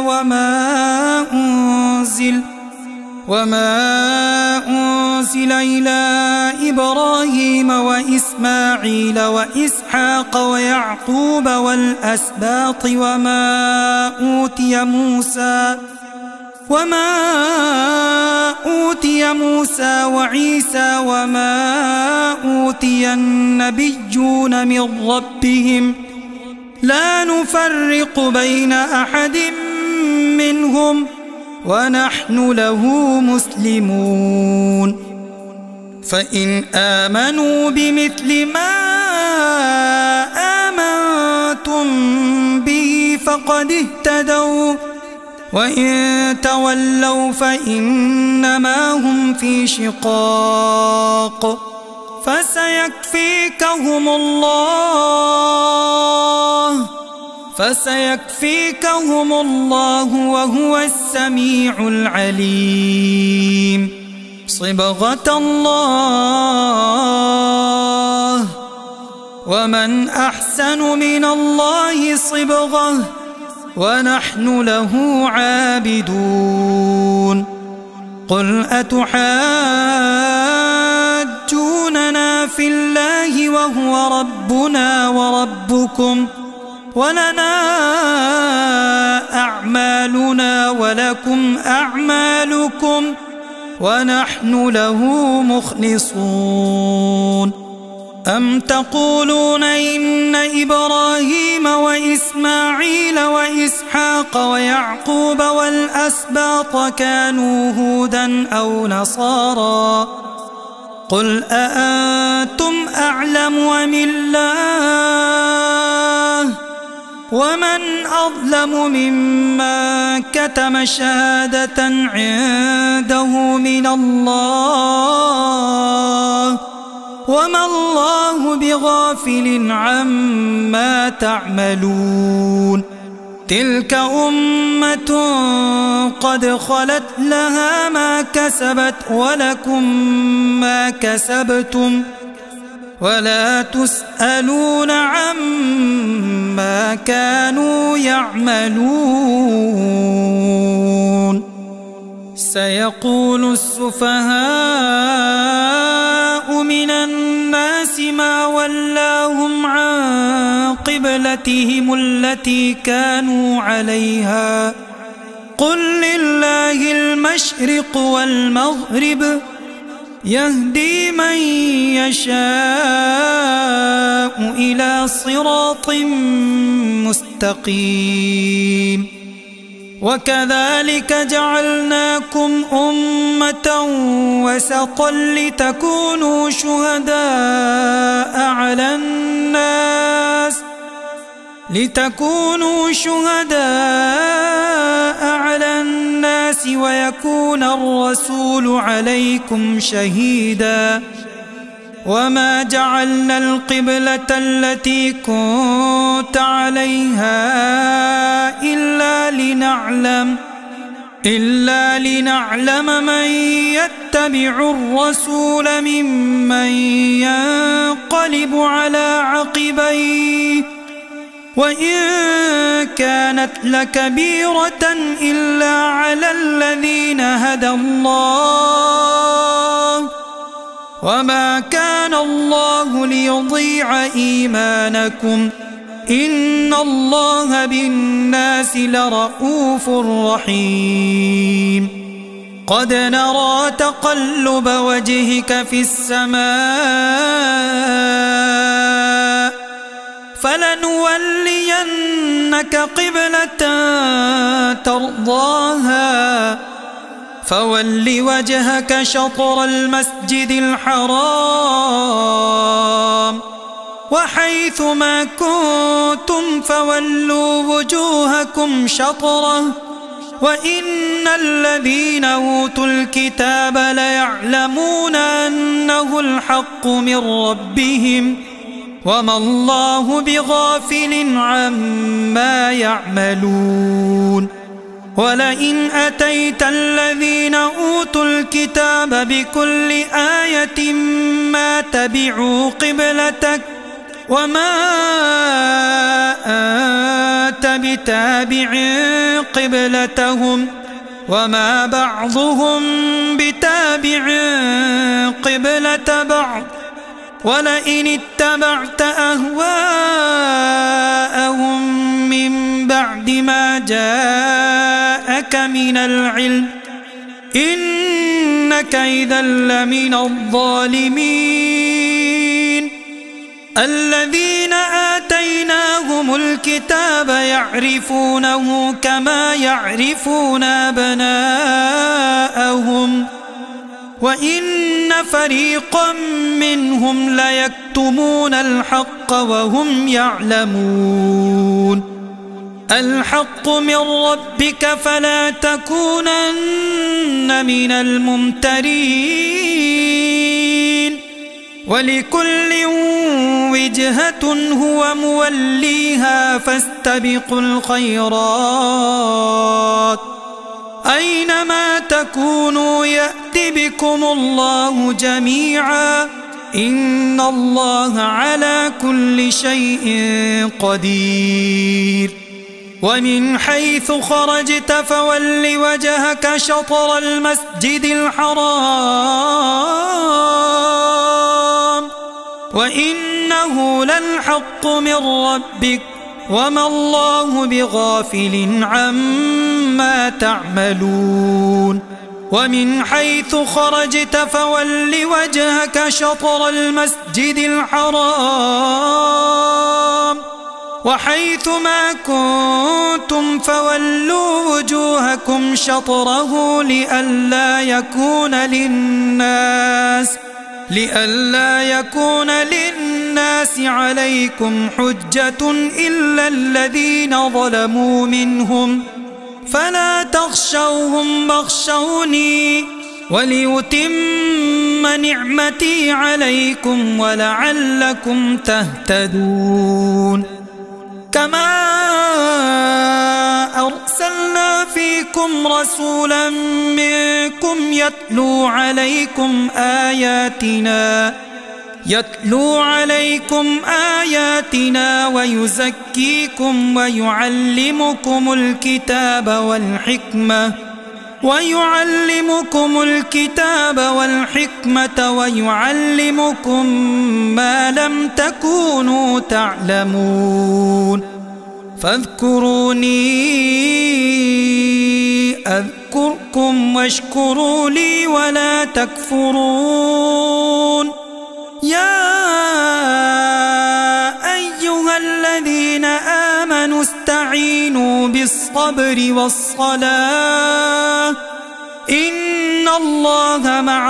وما أنزل إلى إبراهيم وإسماعيل وإسحاق ويعقوب والأسباط وما أوتي موسى وعيسى وما أوتي النبيون من ربهم لا نفرق بين أحد منهم ونحن له مسلمون فإن آمنوا بمثل ما آمنتم به فقد اهتدوا وإن تولوا فإنما هم في شقاق فسيكفيكهم الله وهو السميع العليم صبغة الله ومن أحسن من الله صبغة ونحن له عابدون قل أتحاجوننا في الله وهو ربنا وربكم ولنا أعمالنا ولكم أعمالكم ونحن له مخلصون أم تقولون إن إبراهيم وإسماعيل وإسحاق ويعقوب والأسباط كانوا هودا أو نصارى قل أأنتم أعلم أم الله ومن أظلم ممن كتم شهادة عنده من الله وما الله بغافل عما تعملون تلك أمة قد خلت لها ما كسبت ولكم ما كسبتم ولا تسألون عما كانوا يعملون سيقول السفهاء من الناس ما ولاهم عن قبلتهم التي كانوا عليها قل لله المشرق والمغرب يهدي من يشاء إلى صراط مستقيم وكذلك جعلناكم أمة وسطا لتكونوا شهداء على الناس ويكون الرسول عليكم شهيدا وما جعلنا القبلة التي كنت عليها إلا لنعلم من يتبع الرسول ممن ينقلب على عقبيه وإن كانت لكبيرة إلا على الذين هدى الله وما كان الله ليضيع إيمانكم إن الله بالناس لرؤوف رحيم قد نرى تقلب وجهك في السماء فلنولينك قبلة ترضاها فول وجهك شطر المسجد الحرام وحيث ما كنتم فولوا وجوهكم شطره وإن الذين أوتوا الكتاب ليعلمون أنه الحق من ربهم وما الله بغافل عما يعملون ولئن أتيت الذين أوتوا الكتاب بكل آية ما تبعوا قبلتك وما أنت بتابع قبلتهم وما بعضهم بتابع قبلة بعض ولئن اتبعت أهواءهم من بعد ما جاءك من العلم إنك إذا لمن الظالمين الذين آتيناهم الكتاب يعرفونه كما يعرفون أبناءهم وإن فريقا منهم ليكتمون الحق وهم يعلمون الحق من ربك فلا تكونن من الممترين ولكل وجهة هو موليها فاستبقوا الخيرات أينما تكونوا يأت بكم الله جميعا إن الله على كل شيء قدير ومن حيث خرجت فول وجهك شطر المسجد الحرام وإنه للحق من ربك وما الله بغافل عما تعملون ومن حيث خرجت فول وجهك شطر المسجد الحرام وحيث ما كنتم فولوا وجوهكم شطره لئلا يكون للناس عليكم حجة إلا الذين ظلموا منهم فلا تخشوهم واخشوني وليتم نعمتي عليكم ولعلكم تهتدون كما أرسلنا فيكم رسولا منكم يتلو عليكم آياتنا ويزكيكم ويعلمكم الكتاب والحكمة ويعلمكم ما لم تكونوا تعلمون فاذكروني أذكركم واشكروا لي ولا تكفرون يا أيها الذين آمنوا استعينوا بالصبر والصلاة إن الله مع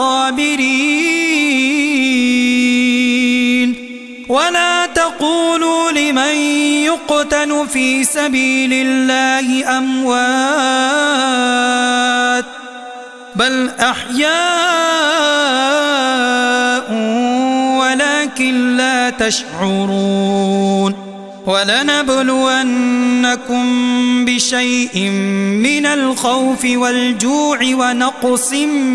الصابرين ولا تقولوا لمن يقتل في سبيل الله أموات بل أحياء ولكن لا تشعرون ولنبلونكم بشيء من الخوف والجوع ونقص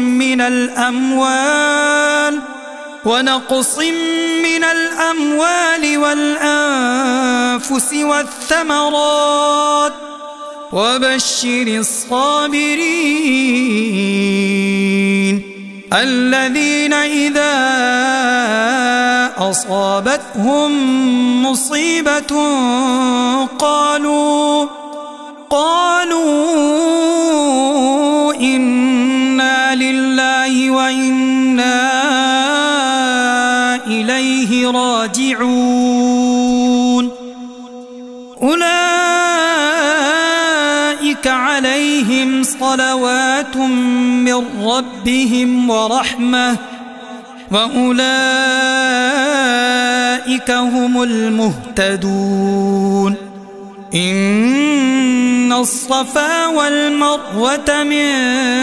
من الأموال والأنفس والثمرات وبشر الصابرين الذين إذا أصابتهم مصيبة قالوا إنا لله وإنا إليه راجعون أولئك عليهم صلوات من ربهم ورحمة وأولئك هم المهتدون إن الصفا والمروة من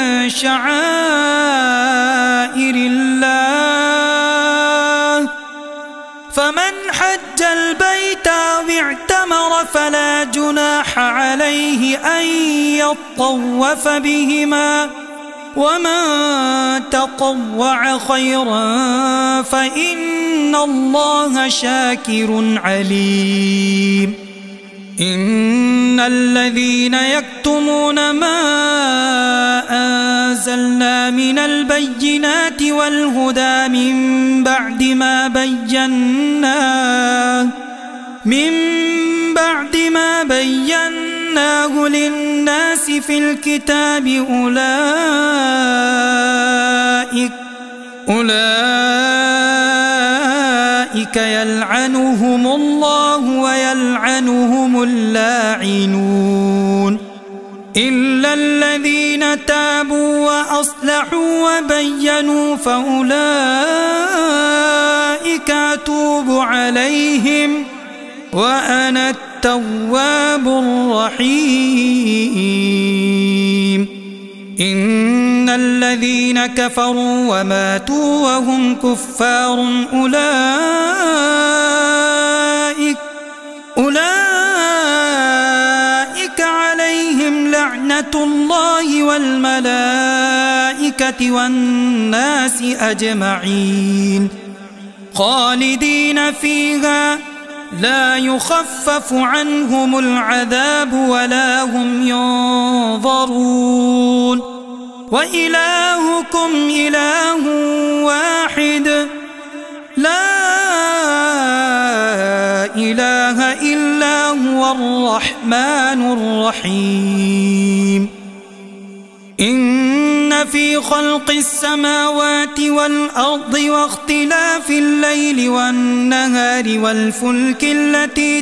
شعائر الله فمن حج البيت أو اعتمر فلا جناح عليه أن يطوف بهما ومن تطوع خيرا فإن الله شاكر عليم إن الذين يكتمون ما أنزلنا من البينات والهدى من بعد ما بيناه للناس في الكتاب أولئك يلعنهم الله ويلعنهم اللاعنون إلا الذين تابوا وأصلحوا وبينوا فأولئك أتوب عليهم وأنا التواب الرحيم إن الذين كفروا وماتوا وهم كفار أولئك عليهم لعنة الله والملائكة والناس أجمعين خالدين فيها لا يخفف عنهم العذاب ولا هم ينظرون وإلهكم إله واحد لا إله إلا هو الرحمن الرحيم إن في خلق السماوات والأرض واختلاف الليل والنهار والفلك التي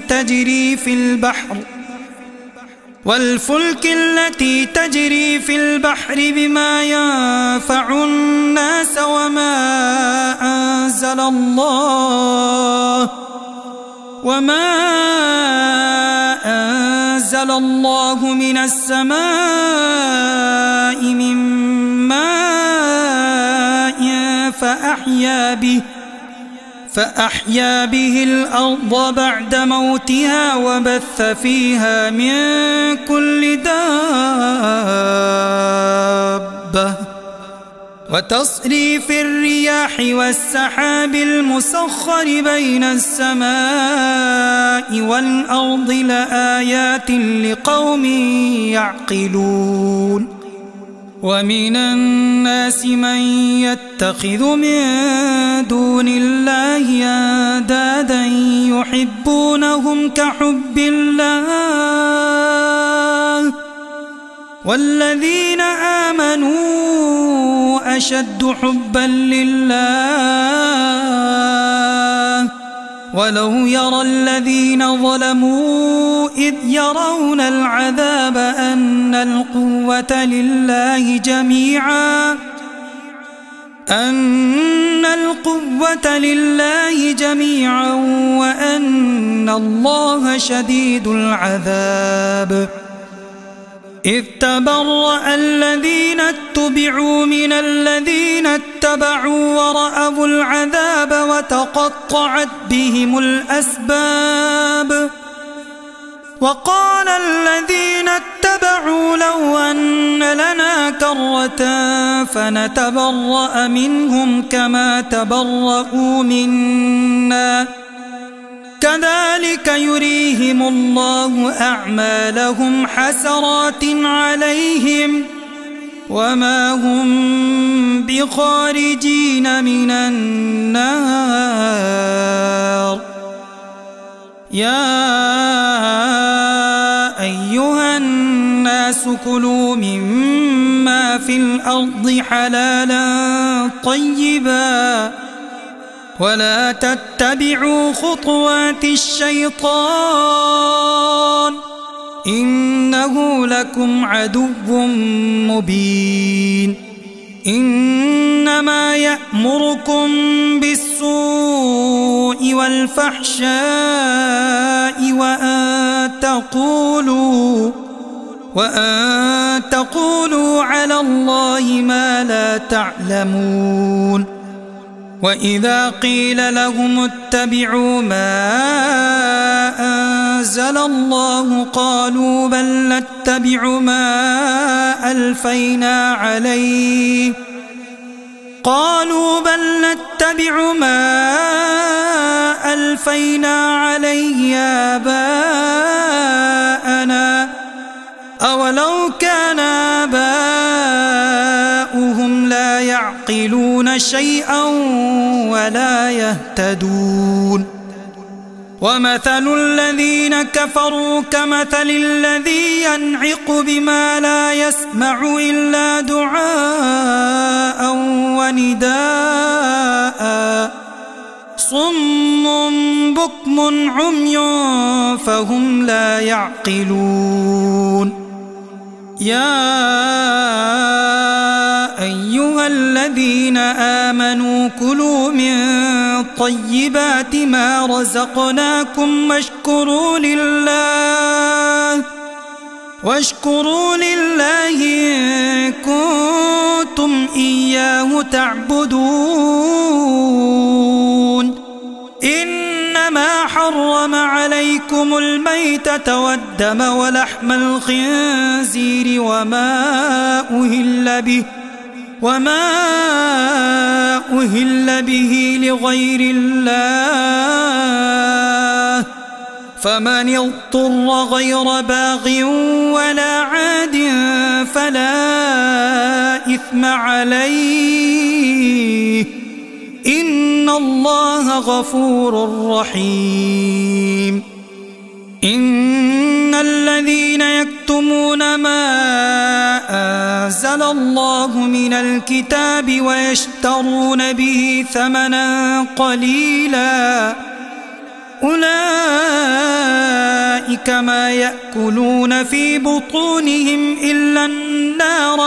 تجري في البحر بما ينفع الناس وما أنزل الله من السماء من ماء فأحيا به الأرض بعد موتها وبث فيها من كل دابة وتصريف الرياح والسحاب المسخر بين السماء والأرض لآيات لقوم يعقلون ومن الناس من يتخذ من دون الله أندادا يحبونهم كحب الله والذين آمنوا أشد حبا لله ولو يرى الذين ظلموا إذ يرون العذاب أن القوة لله جميعا وأن الله شديد العذاب إذ تبرأ الذين اتبعوا من الذين اتبعوا ورأوا العذاب وتقطعت بهم الأسباب وقال الذين اتبعوا لو أن لنا كرة فنتبرأ منهم كما تبرأوا منا كذلك يريهم الله أعمالهم حسرات عليهم وما هم بخارجين من النار يا أيها الناس كلوا مما في الأرض حلالا طيبا ولا تتبعوا خطوات الشيطان إنه لكم عدو والفحشاء وأن تقولوا على الله ما لا تعلمون. وإذا قيل لهم اتبعوا ما أنزل الله قالوا بل نتبع ما ألفينا عليه آباءنا أولو كان آباؤهم لا يعقلون شيئا ولا يهتدون. ومثل الذين كفروا كمثل الذي ينعق بما لا يسمع إلا دعاء ونداء صم بكم عمي فهم لا يعقلون. يا أيها الذين آمنوا كلوا من طيبات ما رزقناكم واشكروا لله إن كنتم إياه تعبدون. إنما حرم عليكم الميتة والدم ولحم الخنزير وما أهل به لغير الله فمن اضطر غير باغ ولا عاد فلا إثم عليه إن الله غفور رحيم. إن الذين يكتمون ما أنزل الله من الكتاب ويشترون به ثمنا قليلا أولئك ما يأكلون في بطونهم إلا النار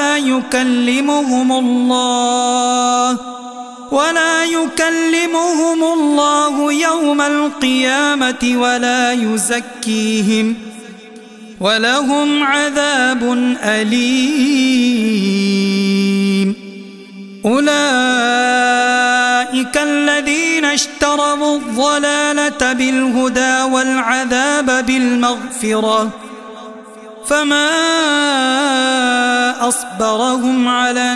ولا يكلمهم الله يوم القيامة ولا يزكيهم ولهم عذاب أليم. أولئك الذين اشتروا الضلالة بالهدى والعذاب بالمغفرة فما أصبرهم على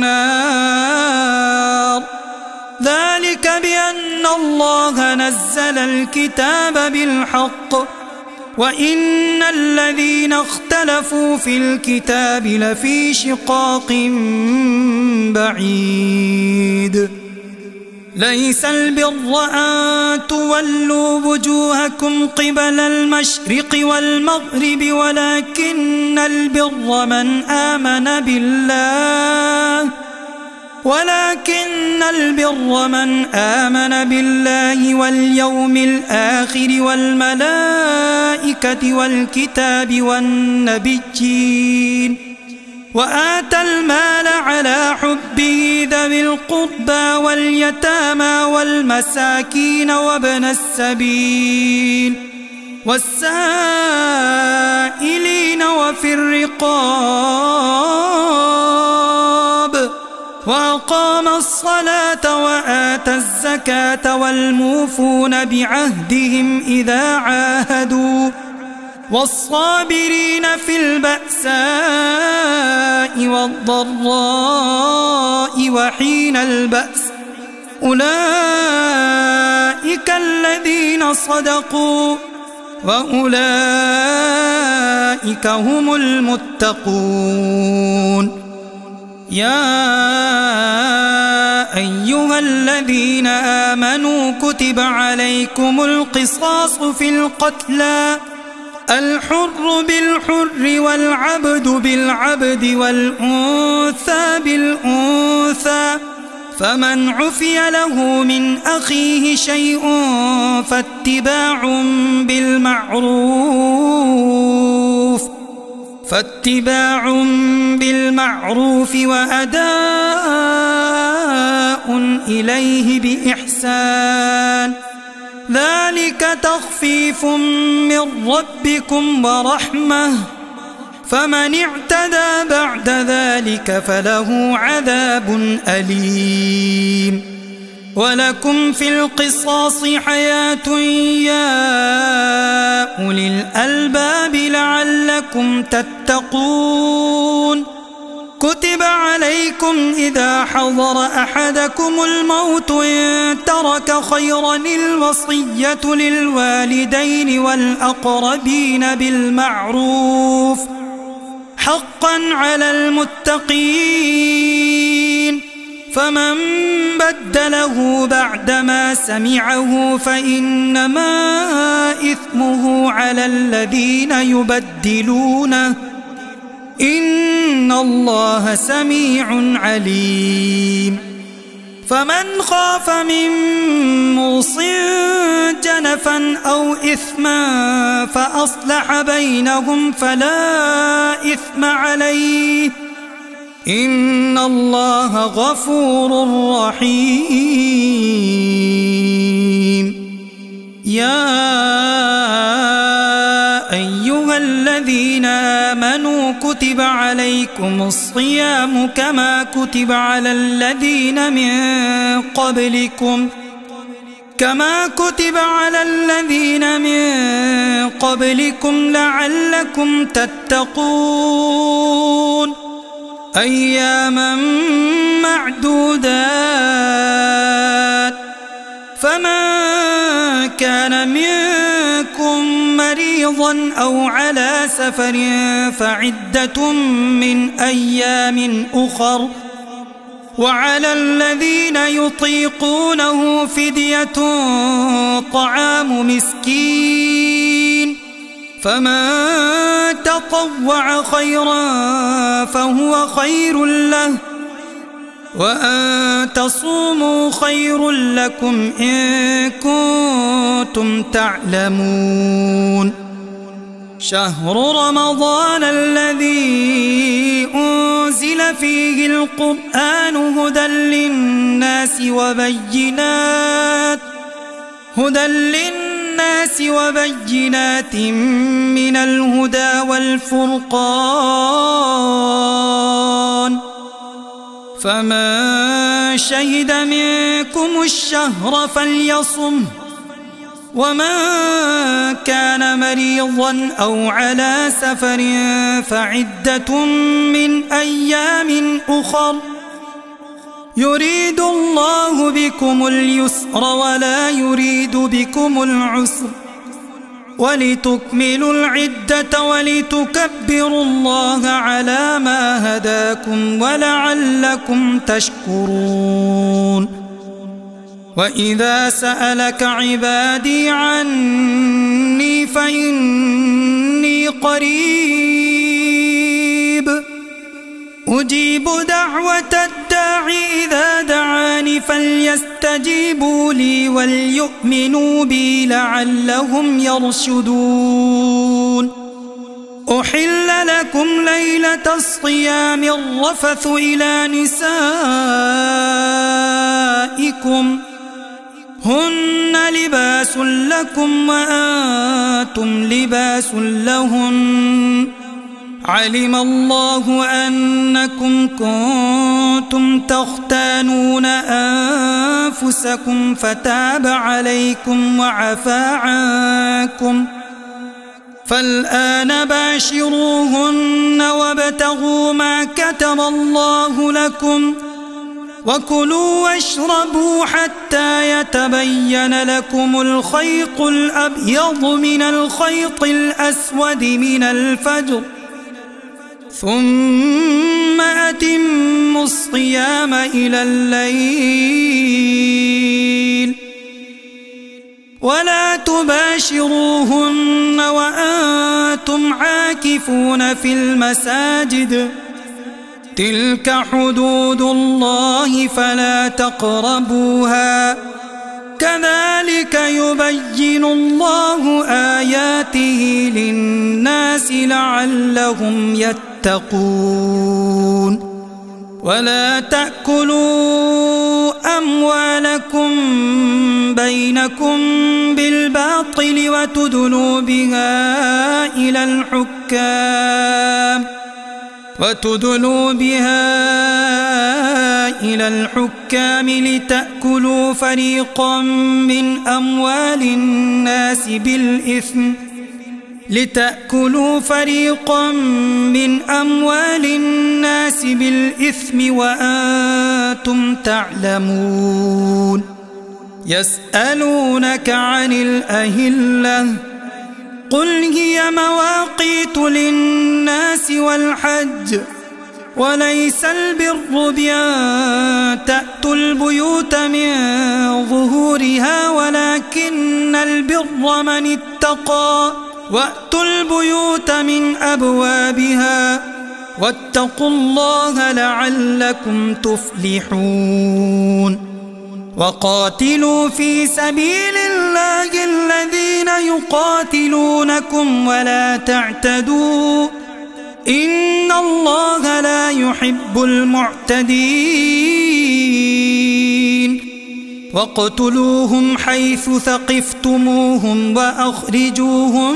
النار ذلك بأن الله نزل الكتاب بالحق وإن الذين اختلفوا في الكتاب لفي شقاق بعيد. ليس البر أن تولوا وجوهكم قبل المشرق والمغرب ولكن البر من آمن بالله واليوم الآخر والملائكة والكتاب والنبيين وآتى المال على حبه ذوي القربى واليتامى والمساكين وابن السبيل والسائلين وفي الرقاب وأقام الصلاة وآتى الزكاة والموفون بعهدهم إذا عاهدوا والصابرين في البأساء والضراء وحين البأس أولئك الذين صدقوا وأولئك هم المتقون. يا أيها الذين آمنوا كتب عليكم القصاص في القتلى الحر بالحر والعبد بالعبد والأنثى بالأنثى فمن عفي له من أخيه شيء فاتباع بالمعروف وأداء إليه بإحسان ذلك تخفيف من ربكم ورحمة، فمن اعتدى بعد ذلك فله عذاب أليم. ولكم في القصاص حياة يا أولي الألباب لعلكم تتقون. كتب عليكم إذا حضر أحدكم الموت إن ترك خيرا الوصية للوالدين والأقربين بالمعروف حقا على المتقين، فمن بدله بعدما سمعه فإنما إثمه على الذين يبدلونه، إن الله سميع عليم. فمن خاف من موص جنفا أو إثما فأصلح بينهم فلا إثم عليه، إن الله غفور رحيم. يا أيها الذين آمنوا كتب عليكم الصيام كما كتب على الذين من قبلكم لعلكم تتقون. أياما معدودات، فمن كان منكم مريضا أو على سفر فعدة من أيام أخر، وعلى الذين يطيقونه فدية طعام مسكين، فمن تطوع خيرا فهو خير له، وأن تصوموا خير لكم إن كنتم تعلمون. شهر رمضان الذي أنزل فيه القرآن هدى للناس وبينات من الهدى والفرقان، فمن شهد منكم الشهر فليصمه، ومن كان مريضا أو على سفر فعدة من أيام أخر، يريد الله بكم اليسر ولا يريد بكم العسر، ولتكملوا العدة ولتكبروا الله على ما هداكم ولعلكم تشكرون. وإذا سألك عبادي عني فإني قريب أجيب دعوة الداع إذا دعاني فليستجيبوا لي وليؤمنوا بي لعلهم يرشدون. أحل لكم ليلة الصيام الرفث إلى نسائكم هن لباس لكم وأنتم لباس لهن، علم الله أنكم كنتم تختانون أنفسكم فتاب عليكم وعفى عنكم، فالآن باشروهن وابتغوا ما كتب الله لكم، وكلوا واشربوا حتى يتبين لكم الخيط الأبيض من الخيط الأسود من الفجر، ثم أتموا الصيام إلى الليل، ولا تباشروهن وأنتم عاكفون في المساجد، تلك حدود الله فلا تقربوها، كذلك يبين الله آياته للناس لعلهم يتقون. ولا تأكلوا أموالكم بينكم بالباطل وتدلوا بها إلى الحكام لتأكلوا فريقا من أموال الناس بالإثم وأنتم تعلمون. يسألونك عن الأهلة قل هي مواقيت للناس والحج وليس البر بأن تأتوا البيوت من ظهورها ولكن البر من اتقى وأتوا البيوت من أبوابها واتقوا الله لعلكم تفلحون. وقاتلوا في سبيل الله الذين يقاتلونكم ولا تعتدوا إن الله لا يحب المعتدين. واقتلوهم حيث ثقفتموهم وأخرجوهم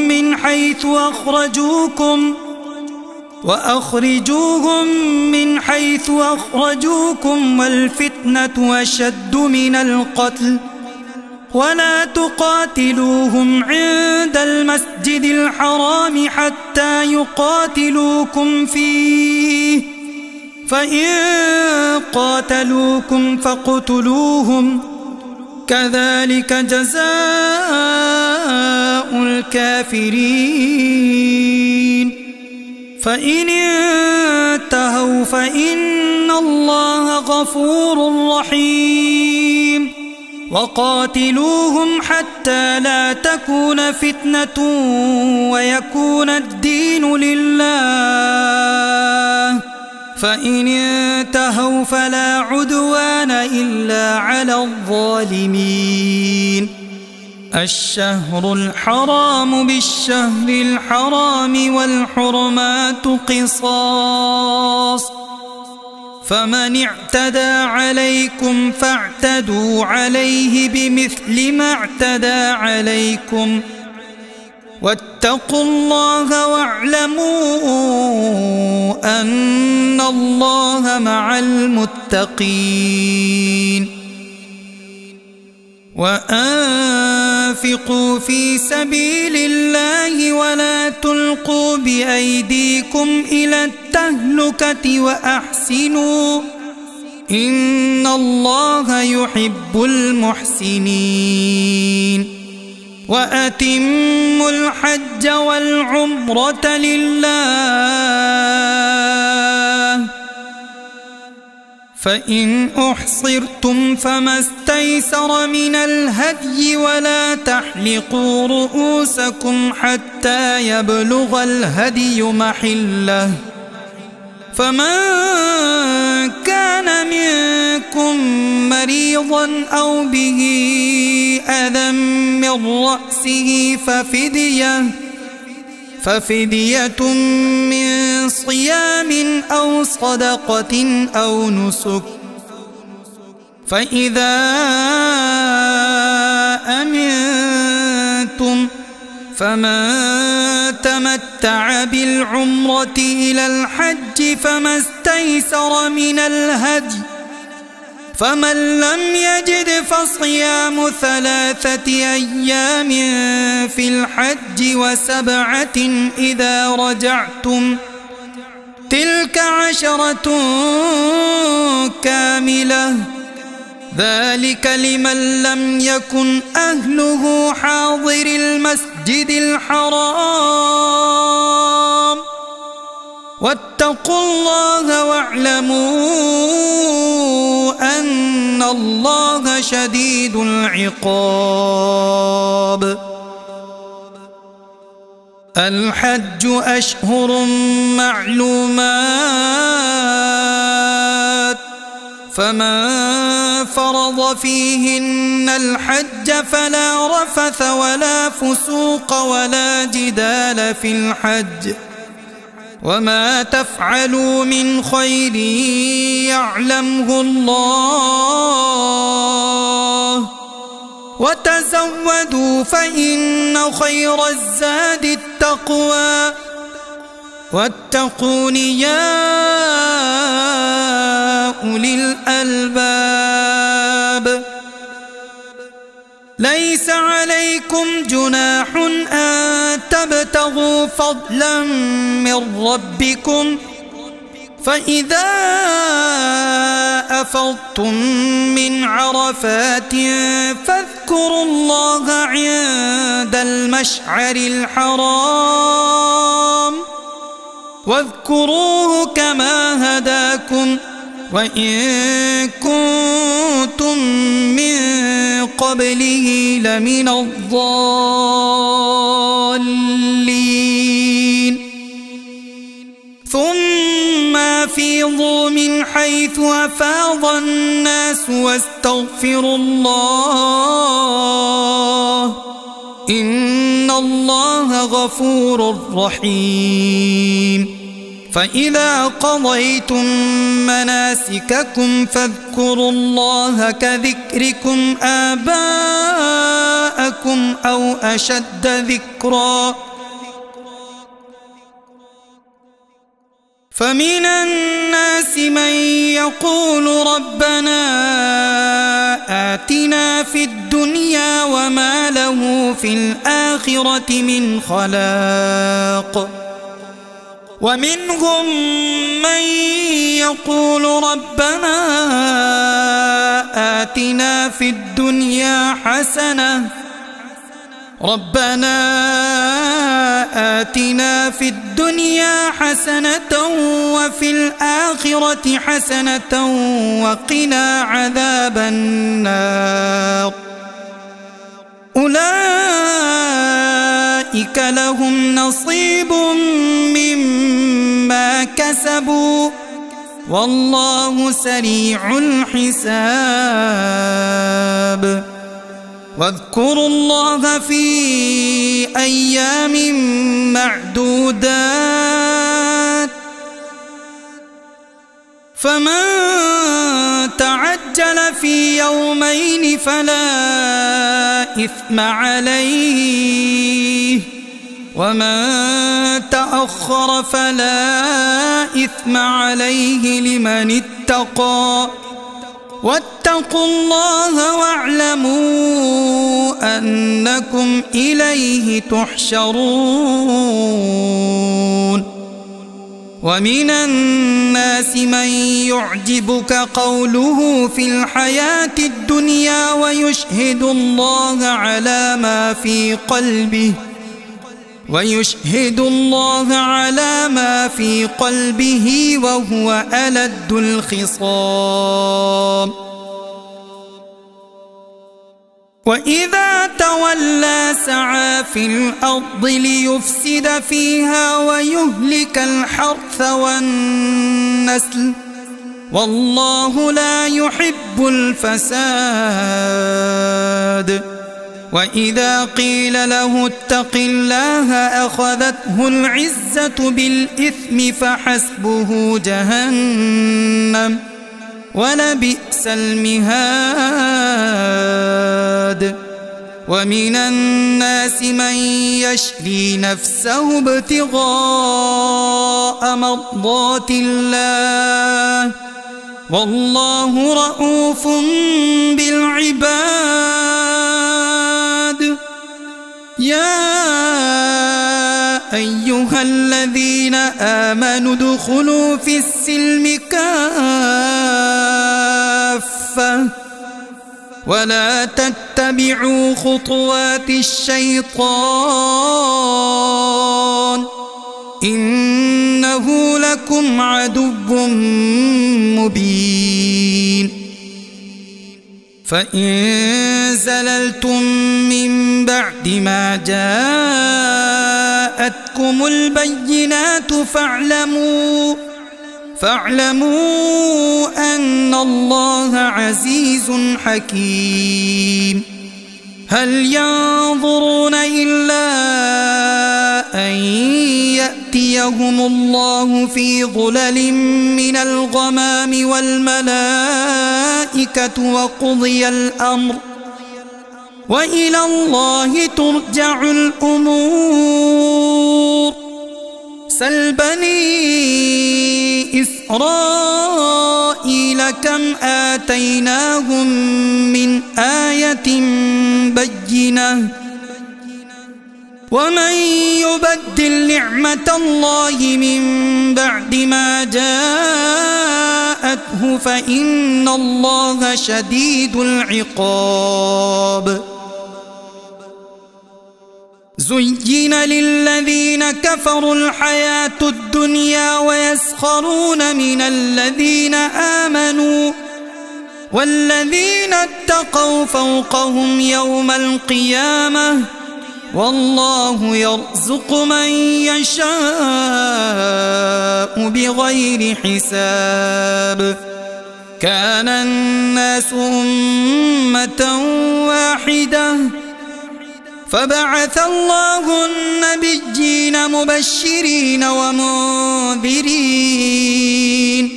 من حيث أخرجوكم والفتنة أشد من القتل ولا تقاتلوهم عند المسجد الحرام حتى يقاتلوكم فيه فإن قاتلوكم فاقتلوهم كذلك جزاء الكافرين. فإن انتهوا فإن الله غفور رحيم. وقاتلوهم حتى لا تكون فتنة ويكون الدين لله فإن انتهوا فلا عدوان إلا على الظالمين. الشهر الحرام بالشهر الحرام والحرمات قصاص فمن اعتدى عليكم فاعتدوا عليه بمثل ما اعتدى عليكم واتقوا الله واعلموا أن الله مع المتقين. وأنفقوا في سبيل الله ولا تلقوا بأيديكم إلى التهلكة وأحسنوا إن الله يحب المحسنين. وأتموا الحج والعمرة لله فإن أحصرتم فما استيسر من الهدي ولا تحلقوا رؤوسكم حتى يبلغ الهدي محله فمن كان منكم مريضا أو به أذى من رأسه ففدية من صيام أو صدقة أو نسك فإذا أمنتم فمن تمتع بالعمرة إلى الحج فما استيسر من الهدي فمن لم يجد فصيام 3 أيام في الحج و7 إذا رجعتم تلك 10 كاملة ذلك لمن لم يكن أهله حاضر المسجد الحرام واتقوا الله واعلموا أن الله شديد العقاب. الحج أشهر معلومات فمن فرض فيهن الحج فلا رفث ولا فسوق ولا جدال في الحج وما تفعلوا من خير يعلمه الله وتزودوا فإن خير الزاد التقوى واتقون يا أولي الألباب. ليس عليكم جناح أن تبتغوا فضلا من ربكم فإذا أفضتم من عرفات فاذكروا الله عند المشعر الحرام واذكروه كما هداكم وإن كنتم من قبله لمن الضالين. ثم أفيضوا من حيث أفاض الناس واستغفروا الله إن الله غفور رحيم. فإذا قضيتم مناسككم فاذكروا الله كذكركم آباءكم أو أشد ذكرا. فمن الناس من يقول ربنا آتنا في الدنيا وما له في الآخرة من خلاق ومنهم من يقول ربنا آتنا في الدنيا حسنة وفي الآخرة حسنة وقنا عذاب النار. أولئك لهم نصيب مما كسبوا والله سريع الحساب. واذكروا الله في أيام معدودات فمن تعجل في يومين فلا إثم عليه ومن تأخر فلا إثم عليه لمن اتقى واتقوا الله واعلموا أنكم إليه تحشرون. ومن الناس من يعجبك قوله في الحياة الدنيا ويشهد الله على ما في قلبه وهو ألد الخصام. وإذا تولى سعى في الأرض ليفسد فيها ويهلك الحرث والنسل والله لا يحب الفساد. وإذا قيل له اتق الله أخذته العزة بالإثم فحسبه جهنم ولبئس المهاد. ومن الناس من يشري نفسه ابتغاء مرضات الله والله رؤوف بالعباد. يا أيها الذين آمنوا ادخلوا في السلم كافة ولا تتبعوا خطوات الشيطان إنه لكم عدو مبين. فإن زللتم من بعد ما جاءتكم البينات فاعلموا أن الله عزيز حكيم. هل ينظرون إلا أن يأتيهم الله في ظلل من الغمام وإلى الله ترجع الأمور. سل بني إسرائيل كم آتيناهم من آية بينة ومن يبدل نعمة الله من بعد ما جاءته فإن الله شديد العقاب. زين للذين كفروا الحياة الدنيا ويسخرون من الذين آمنوا والذين اتقوا فوقهم يوم القيامة والله يرزق من يشاء بغير حساب. كان الناس أمة واحدة فبعث الله النبيين مبشرين ومنذرين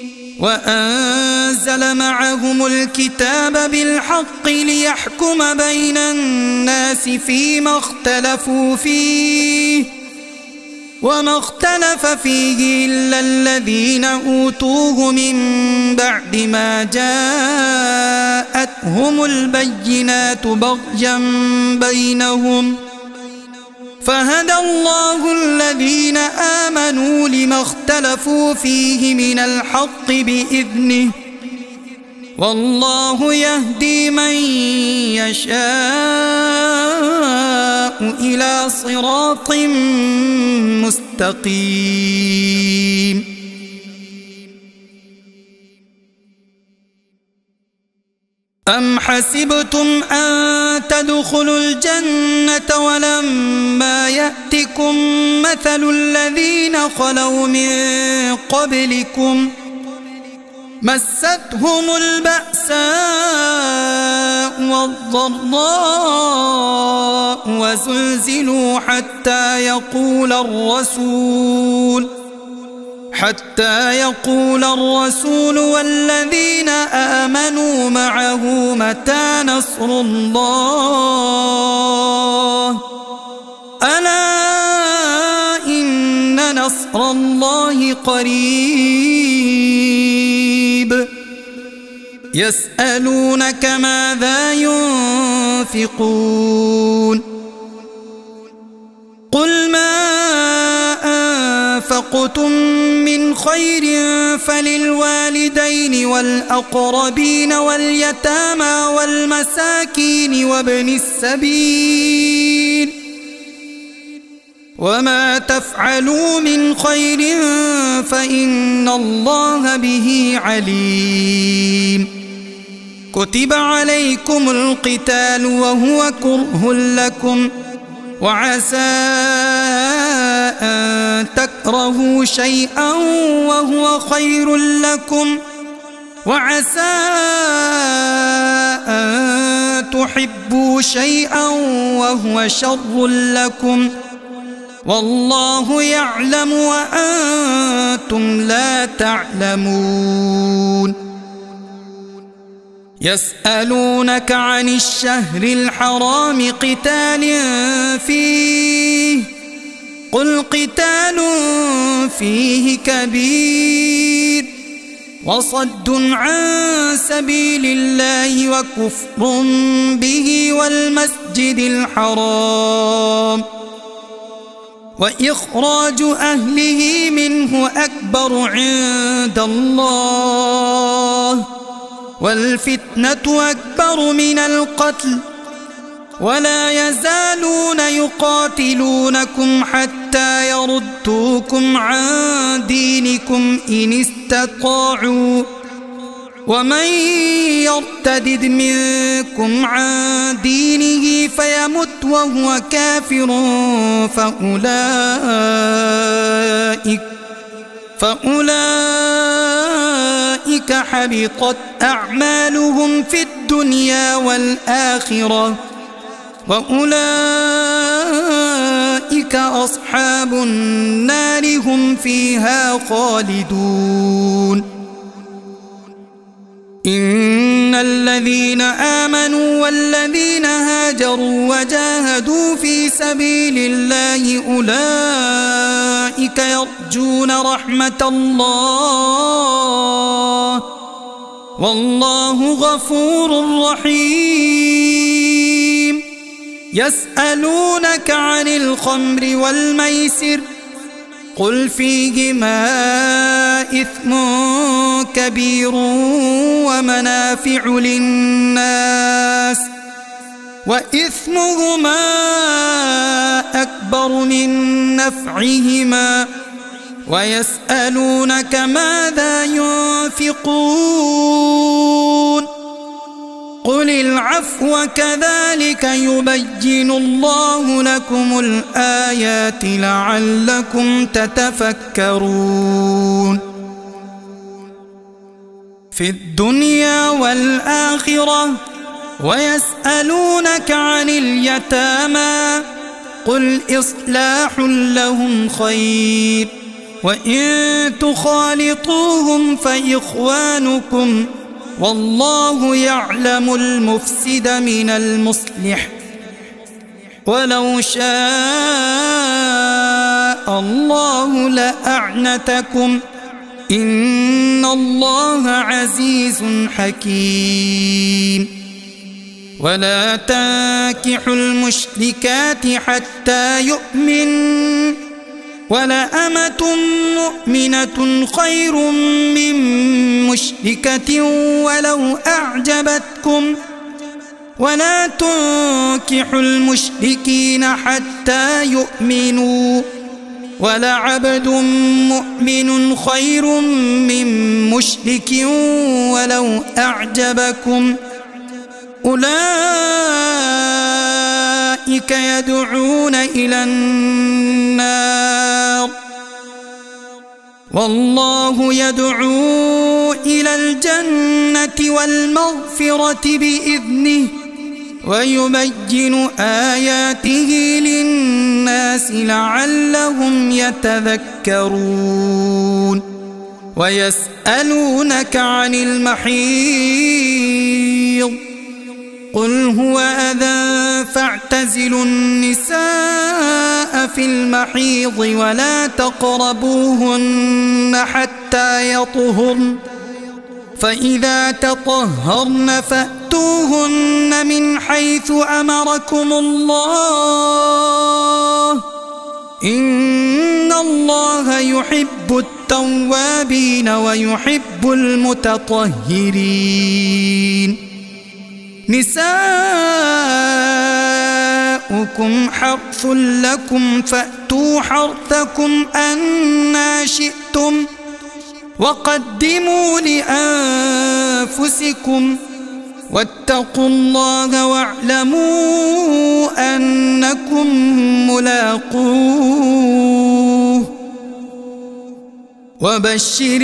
وأنزل معهم الكتاب بالحق ليحكم بين الناس فيما اختلفوا فيه وما اختلف فيه إلا الذين أوتوه من بعد ما جاءتهم البينات بغيا بينهم فهدى الله الذين آمنوا لما اختلفوا فيه من الحق بإذنه والله يهدي من يشاء إلى صراط مستقيم. أم حسبتم أن تدخلوا الجنة ولما يأتكم مثل الذين خلوا من قبلكم مستهم البأساء والضراء وزلزلوا حتى يقول الرسول والذين آمنوا معه متى نصر الله ألا إن نصر الله قريب. يسألونك ماذا ينفقون قل ما أنفقتم من خير فللوالدين والأقربين واليتامى والمساكين وابن السبيل وما تفعلوا من خير فإن الله به عليم. كتب عليكم القتال وهو كره لكم وعسى أن تكرهوا شيئا وهو خير لكم وعسى أن تحبوا شيئا وهو شر لكم والله يعلم وأنتم لا تعلمون. يسألونك عن الشهر الحرام قتال فيه قل قتال فيه كبير وصد عن سبيل الله وكفر به والمسجد الحرام وإخراج أهله منه أكبر عند الله والفتنة أكبر من القتل ولا يزالون يقاتلونكم حتى يردوكم عن دينكم إن استطاعوا ومن يرتدد منكم عن دينه فيمت وهو كافر فأولئك حبطت أعمالهم في الدنيا والآخرة وأولئك أصحاب النار هم فيها خالدون. إن الذين آمنوا والذين هاجروا وجاهدوا في سبيل الله أولئك يرجون رحمة الله والله غفور رحيم. يسألونك عن الخمر والميسر قل فيهما إثم كبير ومنافع للناس وإثمهما أكبر من نفعهما ويسألونك ماذا ينفقون قل العفو كذلك يبين الله لكم الآيات لعلكم تتفكرون. في الدنيا والآخرة ويسألونك عن اليتامى قل إصلاح لهم خير وإن تخالطوهم فإخوانكم والله يعلم المفسد من المصلح ولو شاء الله لأعنتكم إن الله عزيز حكيم. ولا تنكحوا المشركات حتى يؤمنوا ولأمة مؤمنة خير من مشركة ولو أعجبتكم ولا تنكحوا المشركين حتى يؤمنوا ولعبد مؤمن خير من مشرك ولو أعجبكم أولئك يدعون إلى النار والله يدعو إلى الجنة والمغفرة بإذنه ويبين آياته للناس لعلهم يتذكرون. ويسألونك عن المحيض قل هو أذى فاعتزلوا النساء في المحيض ولا تقربوهن حتى يطهرن فإذا تطهرن فأتوهن من حيث أمركم الله إن الله يحب التوابين ويحب المتطهرين. نساؤكم حرث لكم فأتوا حرثكم أنى شئتم وقدموا لأنفسكم واتقوا الله واعلموا أنكم ملاقوه وبشر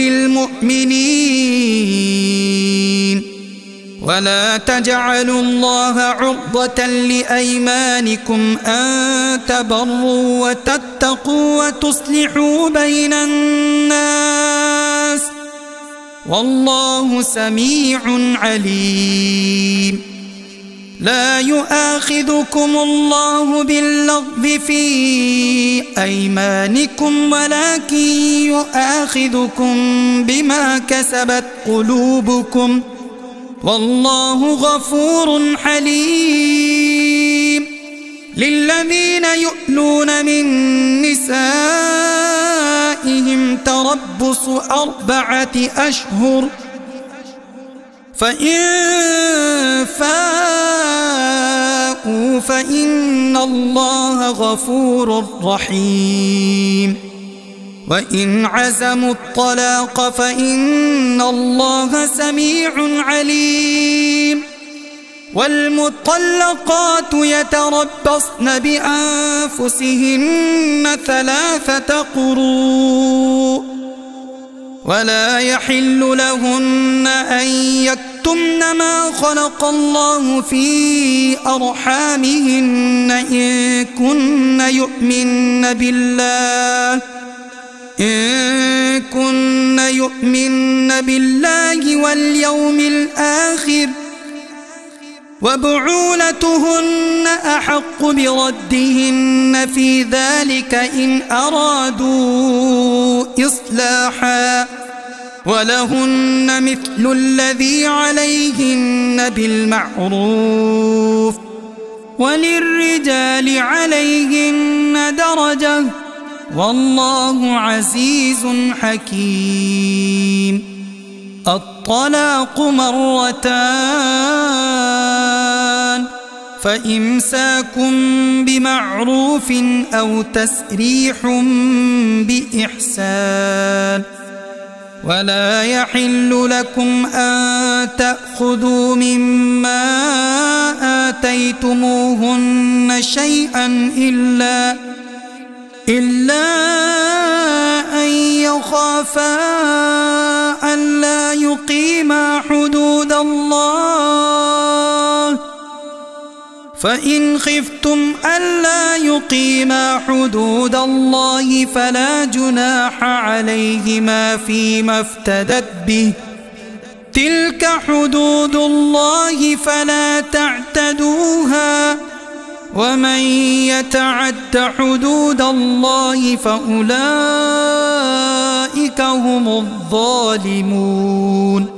المؤمنين. ولا تجعلوا الله عرضة لأيمانكم أن تبروا وتتقوا وتصلحوا بين الناس والله سميع عليم. لا يؤاخذكم الله باللغو في أيمانكم ولكن يؤاخذكم بما كسبت قلوبكم والله غفور حليم. للذين يؤلون من نسائهم تربص 4 أشهر فإن فاءوا فإن الله غفور رحيم. وإن عزموا الطلاق فإن الله سميع عليم. والمطلقات يتربصن بأنفسهن 3 قروء ولا يحل لهن أن يكتمن ما خلق الله في أرحامهن إن كن يؤمن بالله واليوم الآخر وبعولتهن أحق بردهن في ذلك إن أرادوا إصلاحا ولهن مثل الذي عليهن بالمعروف وللرجال عليهن درجة والله عزيز حكيم. الطلاق مرتان فإمساكم بمعروف أو تسريح بإحسان ولا يحل لكم أن تأخذوا مما آتيتموهن شيئا إلا أن يخافا ألا يقيما حدود الله فإن خفتم ألا يقيما حدود الله فلا جناح عليهما فيما افتدت به تلك حدود الله فلا تعتدوها ومن يتعد حدود الله فأولئك هم الظالمون.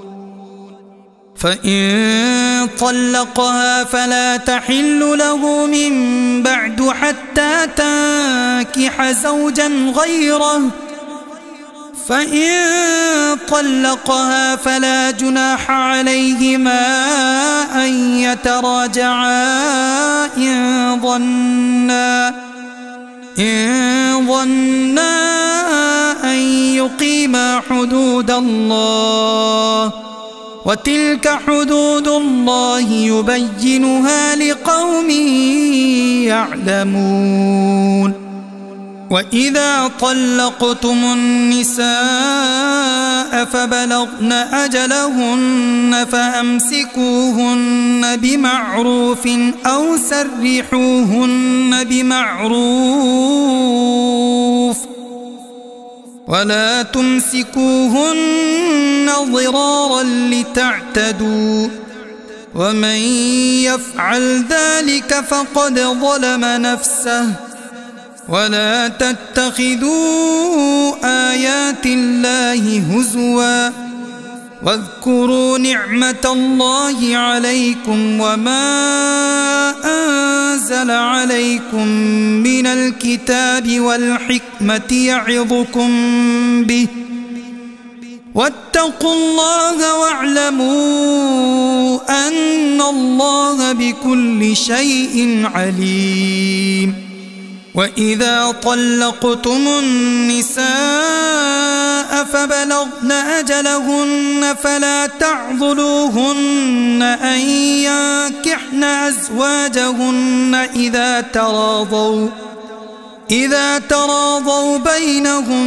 فإن طلقها فلا تحل له من بعد حتى تنكح زوجا غيره فإن طلقها فلا جناح عليهما أن يتراجعا إن ظنا أن يقيما حدود الله وتلك حدود الله يبينها لقوم يعلمون. وإذا طلقتم النساء فبلغن أجلهن فأمسكوهن بمعروف أو سرحوهن بمعروف ولا تمسكوهن ضرارا لتعتدوا ومن يفعل ذلك فقد ظلم نفسه ولا تتخذوا آيات الله هزوا واذكروا نعمة الله عليكم وما أنزل عليكم من الكتاب والحكمة يعظكم به واتقوا الله واعلموا أن الله بكل شيء عليم. وإذا طلقتم النساء فبلغن أجلهن فلا تعضلوهن أن ينكحن أزواجهن إذا تراضوا بينهم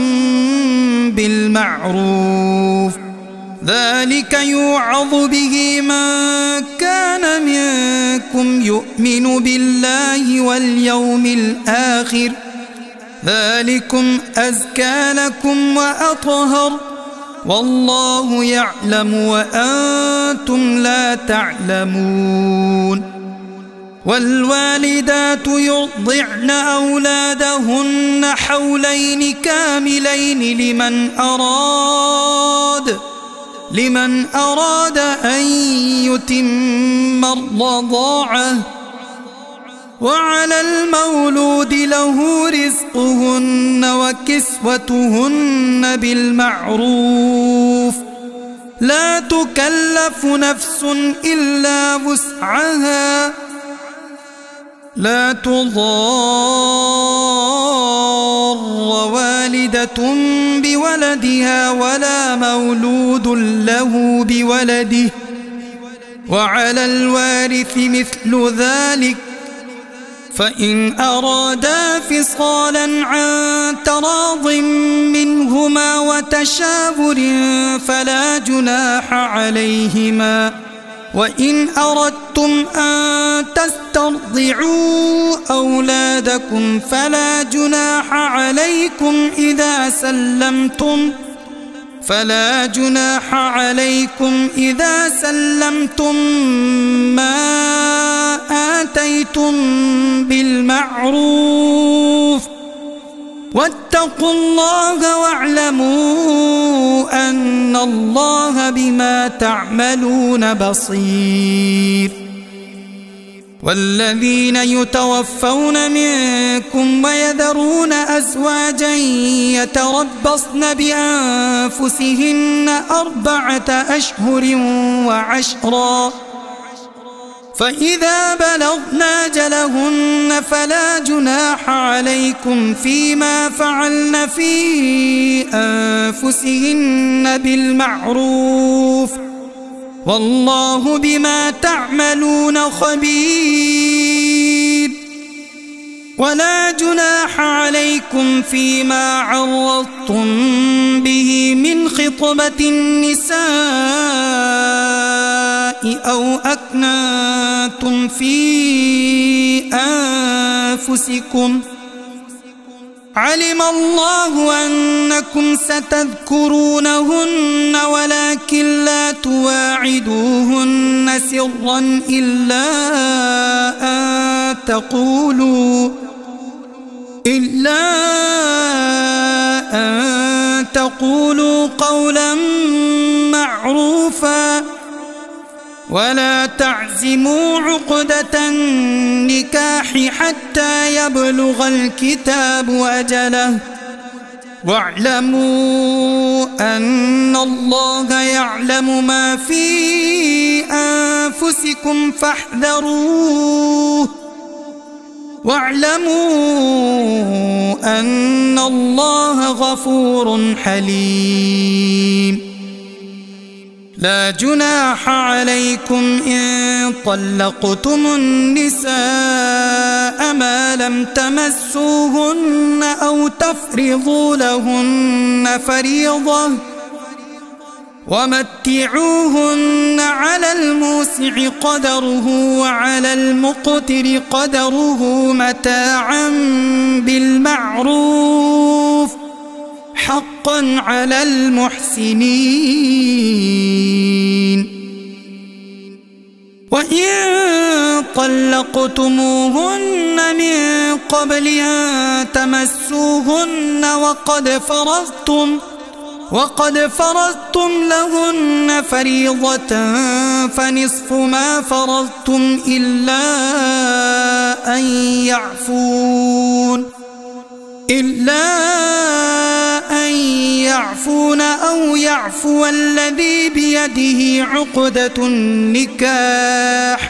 بالمعروف ذلك يوعظ به من كان منكم يؤمن بالله واليوم الآخر ذلكم أزكى لكم وأطهر والله يعلم وأنتم لا تعلمون. والوالدات يرضعن أولادهن حولين كاملين لمن أراد أن يتم الرضاعة وعلى المولود له رزقهن وكسوتهن بالمعروف لا تكلف نفس إلا وسعها لا تضار والدة بولدها ولا مولود له بولده وعلى الوارث مثل ذلك فإن أرادا فصالا عن تراض منهما وتشاور فلا جناح عليهما وإن أردتم أن تسترضعوا أولادكم فلا جناح عليكم إذا سلمتم ما تناجيتم بالمعروف واتقوا الله واعلموا أن الله بما تعملون بصير. والذين يتوفون منكم ويذرون أزواجا يتربصن بأنفسهن 4 أشهر وعشرا، فإذا بلغن أجلهن فلا جناح عليكم فيما فعلن في أنفسهن بالمعروف، والله بما تعملون خبير. ولا جناح عليكم فيما عرضتم به من خطبة النساء أو أكننتم في أنفسكم، علم الله أنكم ستذكرونهن ولكن لا تواعدوهن سرا إلا أن تقولوا قولا معروفا، ولا تعزموا عقدة النكاح حتى يبلغ الكتاب أجله، واعلموا أن الله يعلم ما في أنفسكم فاحذروه، واعلموا أن الله غفور حليم. لا جناح عليكم إن طلقتم النساء ما لم تمسوهن أو تفرضوا لهن فريضة، ومتعوهن على الموسع قدره وعلى المقتر قدره متاعا بالمعروف حقا على المحسنين. وإن طلقتموهن من قبل أن تمسوهن وقد فرضتم لهن فريضة فنصف ما فرضتم إلا أن يعفون أو يعفو الذي بيده عقدة النكاح،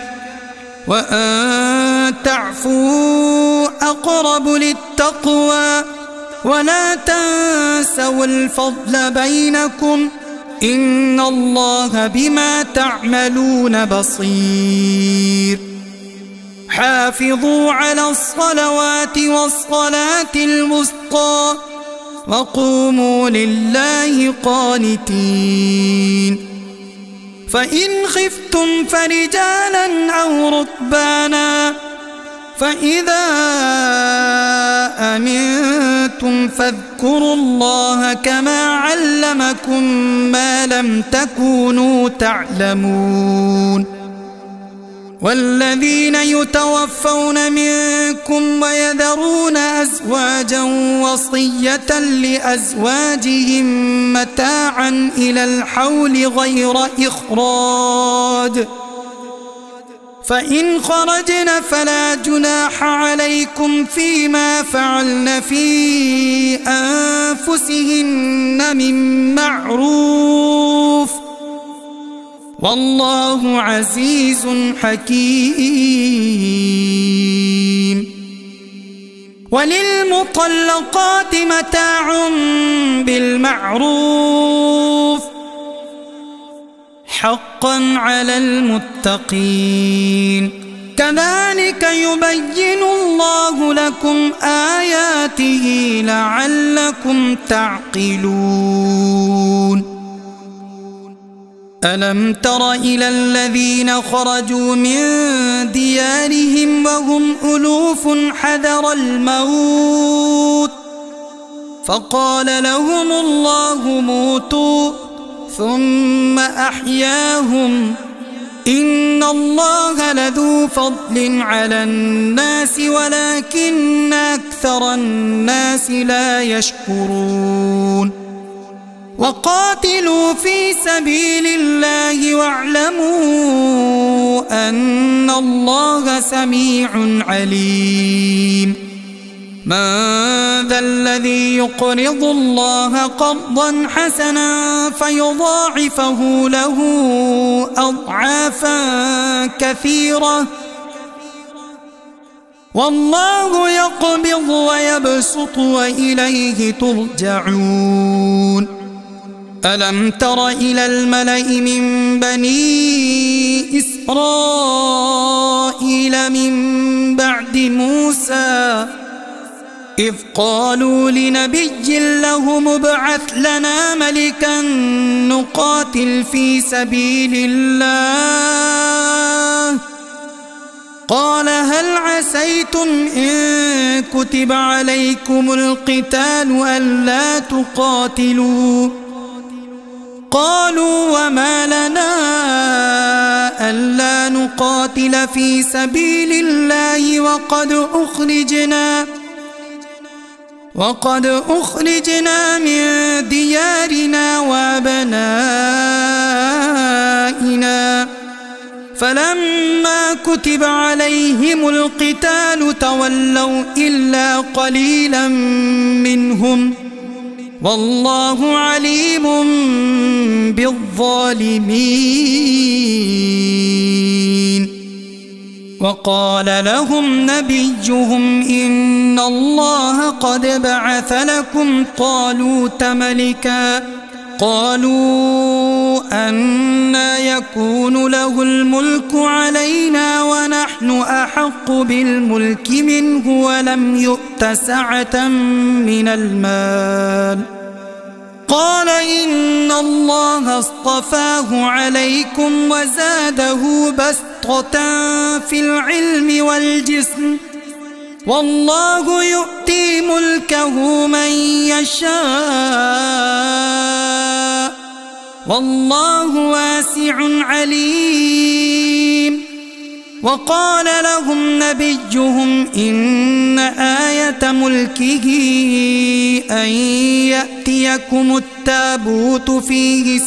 وأن تعفوا أقرب للتقوى، ولا تنسوا الفضل بينكم إن الله بما تعملون بصير. حافظوا على الصلوات والصلاة الوسطى وقوموا لله قانتين. فإن خفتم فرجالا أو ركبانا، فإذا أمنتم فاذكروا الله كما علمكم ما لم تكونوا تعلمون. والذين يتوفون منكم ويذرون أزواجا وصية لأزواجهم متاعا إلى الحول غير إخراج، فإن خرجن فلا جناح عليكم فيما فعلن في أنفسهن من معروف، والله عزيز حكيم. وللمطلقات متاع بالمعروف حقا على المتقين، كذلك يبين الله لكم آياته لعلكم تعقلون. ألم تر إلى الذين خرجوا من ديارهم وهم ألوف حذر الموت فقال لهم الله موتوا ثم أحياهم إن الله لذو ذو فضل على الناس ولكن أكثر الناس لا يشكرون وقاتلوا في سبيل الله واعلموا أن الله سميع عليم من ذا الذي يقرض الله قرضا حسنا فيضاعفه له أضعافا كثيرة والله يقبض ويبسط وإليه ترجعون ألم تر إلى الملأ من بني إسرائيل من بعد موسى إذ قالوا لنبي له ابعث لنا ملكا نقاتل في سبيل الله قال هل عسيتم إن كتب عليكم القتال ألا تقاتلوا قالوا وما لنا ألا نقاتل في سبيل الله وقد أخرجنا من ديارنا وأبنائنا فلما كتب عليهم القتال تولوا إلا قليلا منهم والله عليم بالظالمين وقال لهم نبيهم إن الله قد بعث لكم طالوت ملكا قالوا أنى يكون له الملك علينا ونحن أحق بالملك منه ولم يؤت سعة من المال قال إن الله اصطفاه عليكم وزاده بسطة في العلم والجسم والله يؤتي ملكه من يشاء والله واسع عليم وقال لهم نبيهم إن آية ملكه أن يأتيكم التابوت فيه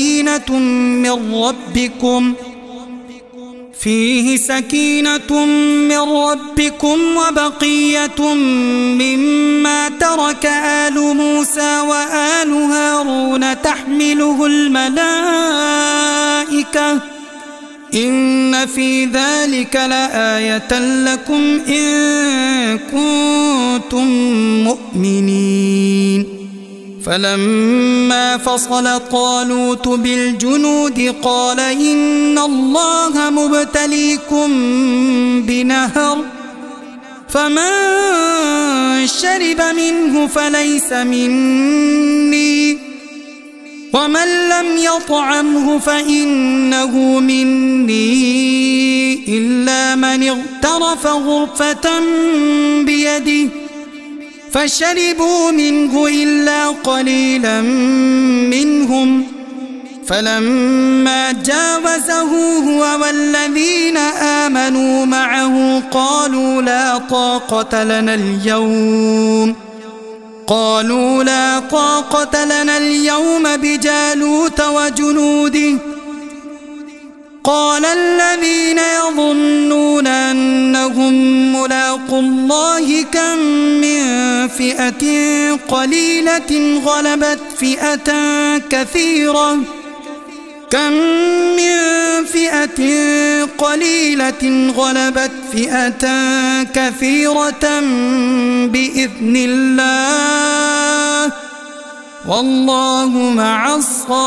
سكينة من ربكم وبقية مما ترك آل موسى وآل هارون تحمله الملائكة إن في ذلك لآية لكم إن كنتم مؤمنين فلما فصل طالوت بالجنود قال إن الله مبتليكم بنهر فمن شرب منه فليس مني ومن لم يطعمه فإنه مني إلا من اغترف غرفة بيده فشربوا منه إلا قليلا منهم فلما جاوزه هو والذين آمنوا معه قالوا لا طاقة لنا اليوم بجالوت وجنوده قال الذين يظنون أنهم ملاقو الله كم من فئة قليلة غلبت فئة كثيرة بإذن الله والله مع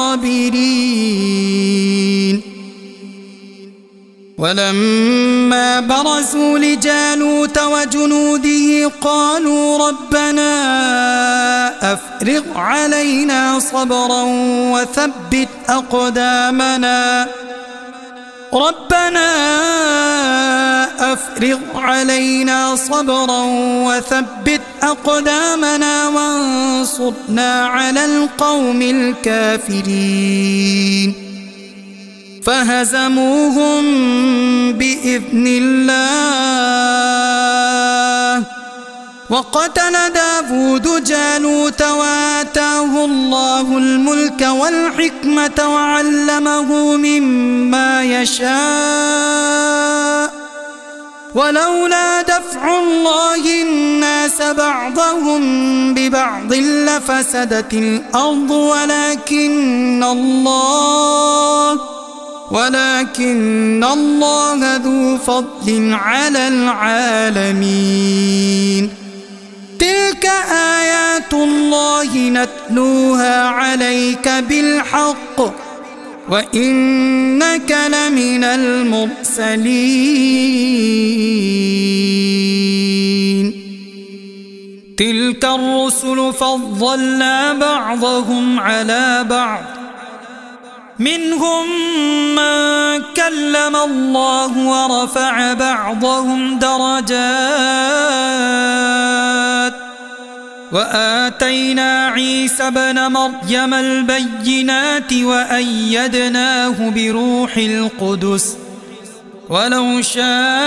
الصابرين ولما برزوا لجالوت وجنوده قالوا ربنا أفرغ علينا صبرا وثبت أقدامنا وانصرنا على القوم الكافرين فهزموهم بإذن الله. وقتل داود جالوت وآتاه الله الملك والحكمة وعلمه مما يشاء، ولولا دفع الله الناس بعضهم ببعض لفسدت الأرض ولكن الله ذو فضل على العالمين. تلك آيات الله نتلوها عليك بالحق وإنك لمن المرسلين. تلك الرسل فضلنا بعضهم على بعض، منهم من كلم الله ورفع بعضهم درجات، وآتينا عيسى ابن مريم البينات وأيدناه بروح القدس، ولو شاء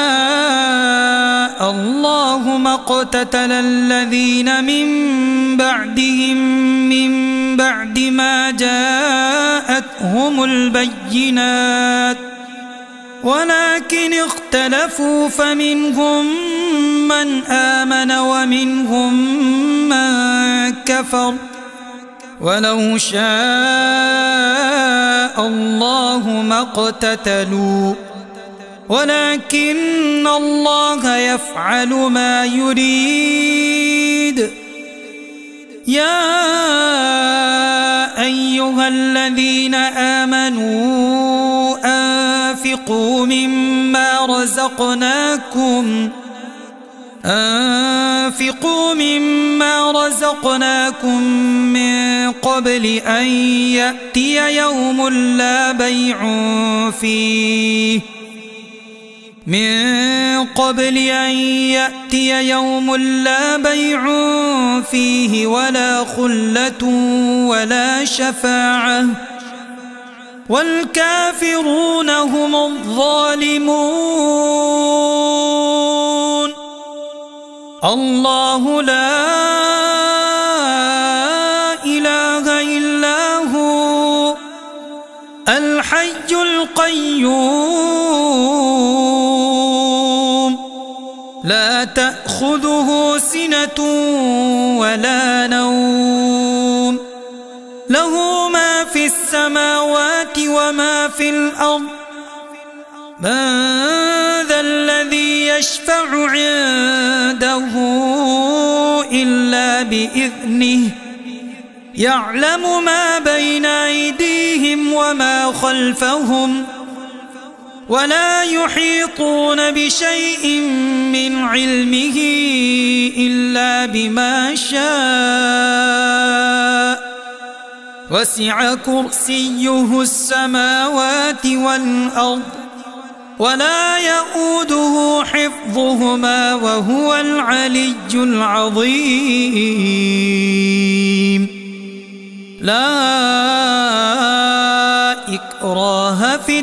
الله ما اقتتل الذين من بعدهم من بعد ما جاءتهم البينات، ولكن اختلفوا فمنهم من آمن ومنهم من كفر، ولو شاء الله ما اقتتلوا ولكن الله يفعل ما يريد. يا أيها الذين آمنوا أنفقوا مما رزقناكم من قبل أن يأتي يوم لا بيع فيه ولا خلة ولا شفاعة، والكافرون هم الظالمون. الله لا إله إلا هو الحي القيوم، لا تأخذه سنة ولا نوم، له ما في السماوات وما في الأرض. من ذا الذي يشفع عنده إلا بإذنه، يعلم ما بين أيديهم وما خلفهم، ولا يحيطون بشيء من علمه إلا بما شاء، وسع كرسيه السماوات والأرض، ولا يؤوده حفظهما وهو العلي العظيم. لا إكراه في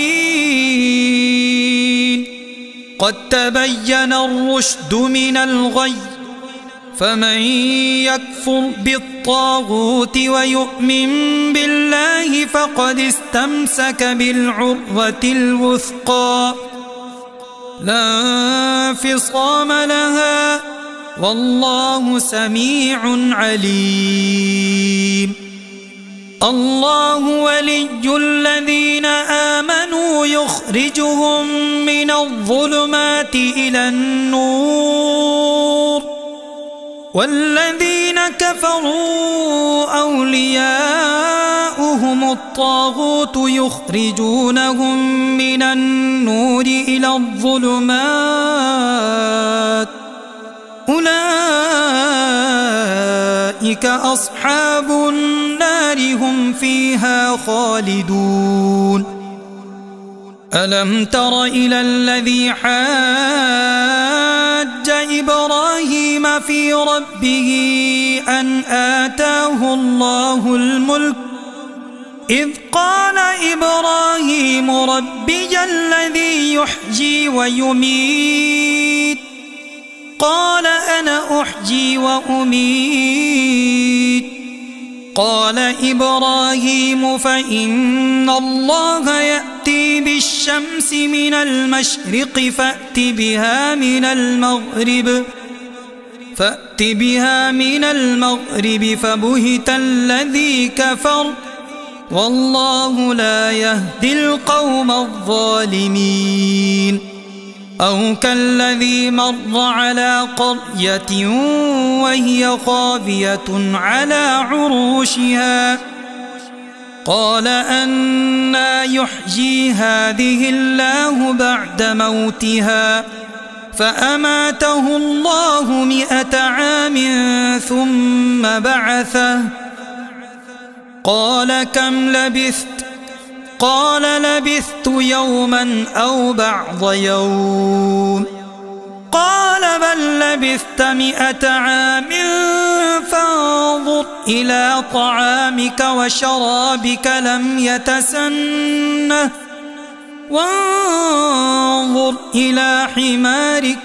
الدين، قد تبين الرشد من الغي، فمن يكفر بالطاغوت ويؤمن بالله فقد استمسك بالعروة الوثقى لا انفصام لها، والله سميع عليم. الله ولي الذين آمنوا يخرجهم من الظلمات إلى النور، والذين كفروا أولياؤهم الطاغوت يخرجونهم من النور إلى الظلمات، أولئك أصحاب النار هم فيها خالدون. ألم تر إلى الذي حاج إبراهيم في ربه أن آتاه الله الملك إذ قال إبراهيم ربي الذي يحيي ويميت قال أنا أحيي وأميت قال إبراهيم فإن الله يأتي بالشمس من المشرق فأت بها من المغرب فبهت الذي كفر والله لا يهدي القوم الظالمين أو كالذي مر على قرية وهي خاوية على عروشها قال أنى يحيي هذه الله بعد موتها فأماته الله 100 عام ثم بعثه قال كم لبثت قال لبثت يوما أو بعض يوم قال بل لبثت 100 عام فانظر إلى طعامك وشرابك لم يتسنه وانظر إلى حمارك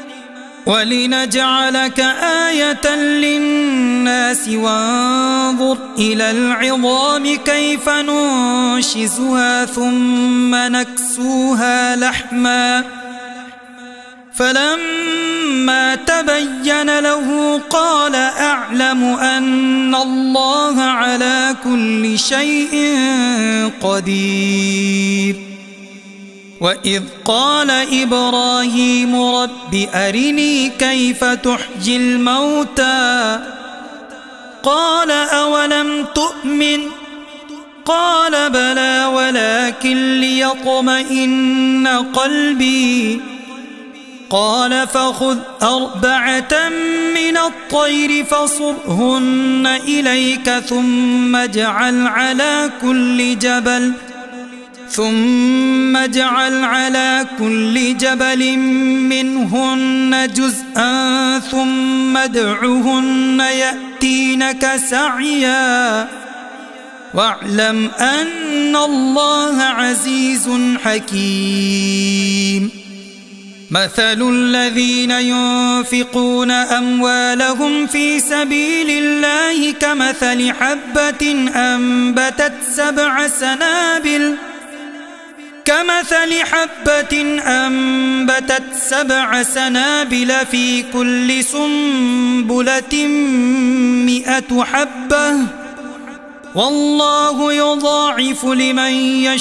ولنجعلك آية للناس وانظر إلى العظام كيف ننشزها ثم نكسوها لحما فلما تبين له قال أعلم أن الله على كل شيء قدير وإذ قال إبراهيم رب أرني كيف تحيي الموتى قال أولم تؤمن قال بلى ولكن ليطمئن قلبي قال فخذ 4 من الطير فصرهن إليك ثم اجعل على كل جبل منهن جزءا ثم ادعهن يأتينك سعيا واعلم أن الله عزيز حكيم مثل الذين ينفقون أموالهم في سبيل الله كمثل حبة أنبتت 7 سنابل في كل سنبلة 100 حبة والله يضاعف لمن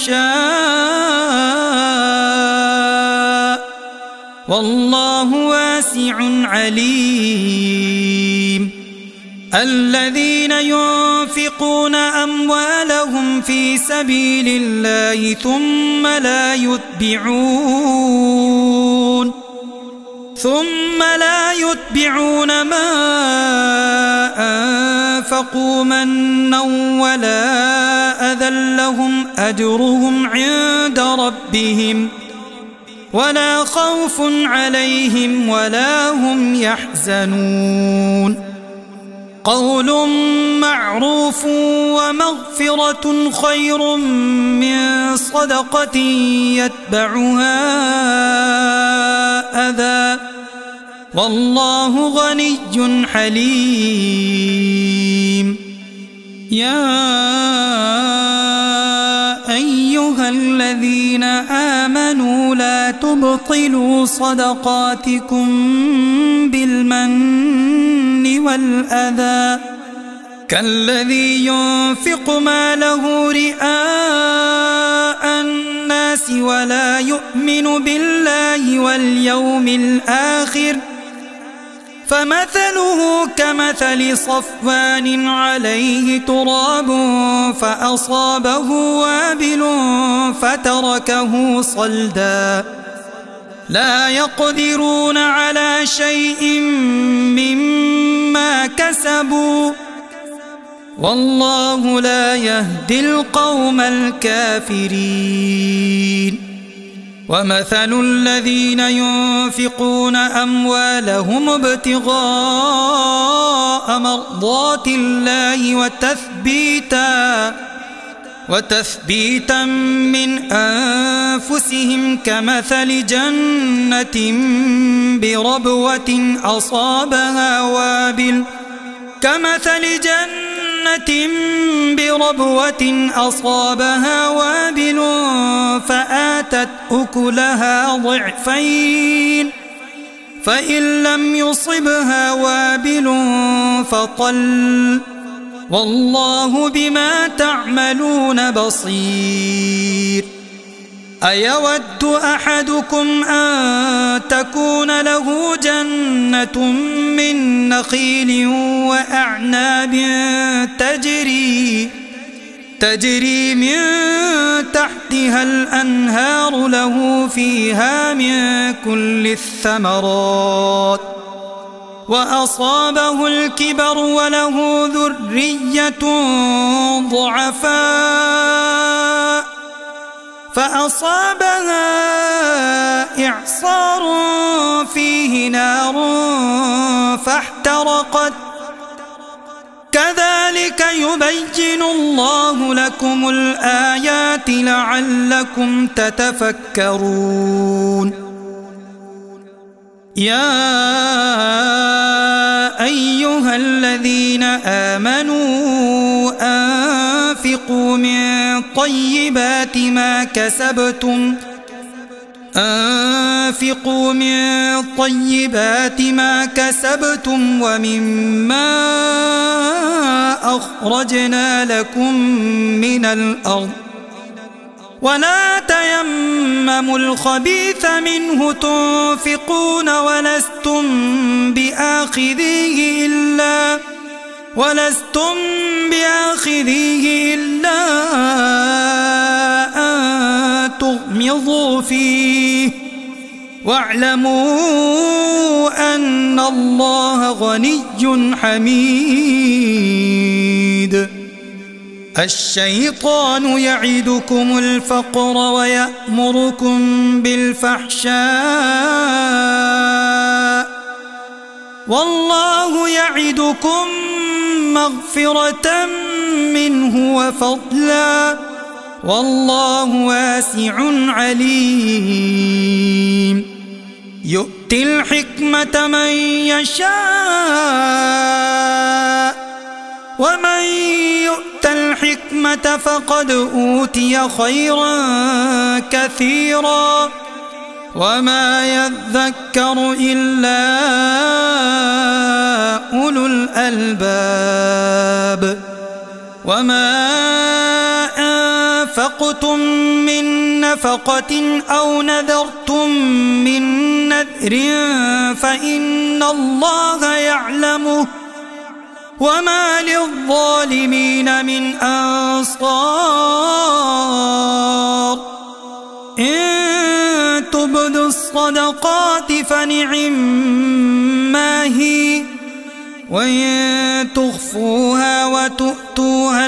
يشاء والله واسع عليم الذين ينفقون أموالهم في سبيل الله ثم لا يتبعون ما أنفقوا منا ولا أذى لهم أجرهم عند ربهم ولا خوف عليهم ولا هم يحزنون قول معروف ومغفرة خير من صدقة يتبعها أذى والله غني حليم يا أيها الذين آمنوا لا تبطلوا صدقاتكم بالمن والأذى كالذي ينفق ماله رئاء الناس ولا يؤمن بالله واليوم الآخر فمثله كمثل صفوان عليه تراب فأصابه وابل فتركه صلدا لا يقدرون على شيء مما كسبوا والله لا يهدي القوم الكافرين ومثل الذين ينفقون أموالهم ابتغاء مرضات الله وتثبيتا من أنفسهم كمثل جنة بربوة أصابها وابل فآتت أكلها ضعفين فإن لم يصبها وابل فطل والله بما تعملون بصير. أيود أحدكم أن تكون له جنة من نخيل وأعناب تجري من تحتها الأنهار له فيها من كل الثمرات وأصابه الكبر وله ذرية ضعفاء فأصابها إعصار فيه نار فاحترقت كذلك يبين الله لكم الآيات لعلكم تتفكرون. يا أيها الذين آمنوا أنفقوا من طيبات ما كسبتم ومما أخرجنا لكم من الأرض ولا تيمموا الخبيث منه تنفقون ولستم بآخذيه إلا أن تغمضوا فيه واعلموا أن الله غني حميد. الشيطان يعدكم الفقر ويأمركم بالفحشاء والله يعدكم مغفرة منه وفضلا والله واسع عليم. يؤتي الحكمة من يشاء ومن يؤت الحكمة فقد أوتي خيرا كثيرا وما يذكر إلا أولو الألباب. وما أنفقتم من نفقة أو نذرتم من نذر فإن الله يعلمه وما للظالمين من أنصار. إن تبدوا الصدقات فنعما هي وإن تخفوها وتؤتوها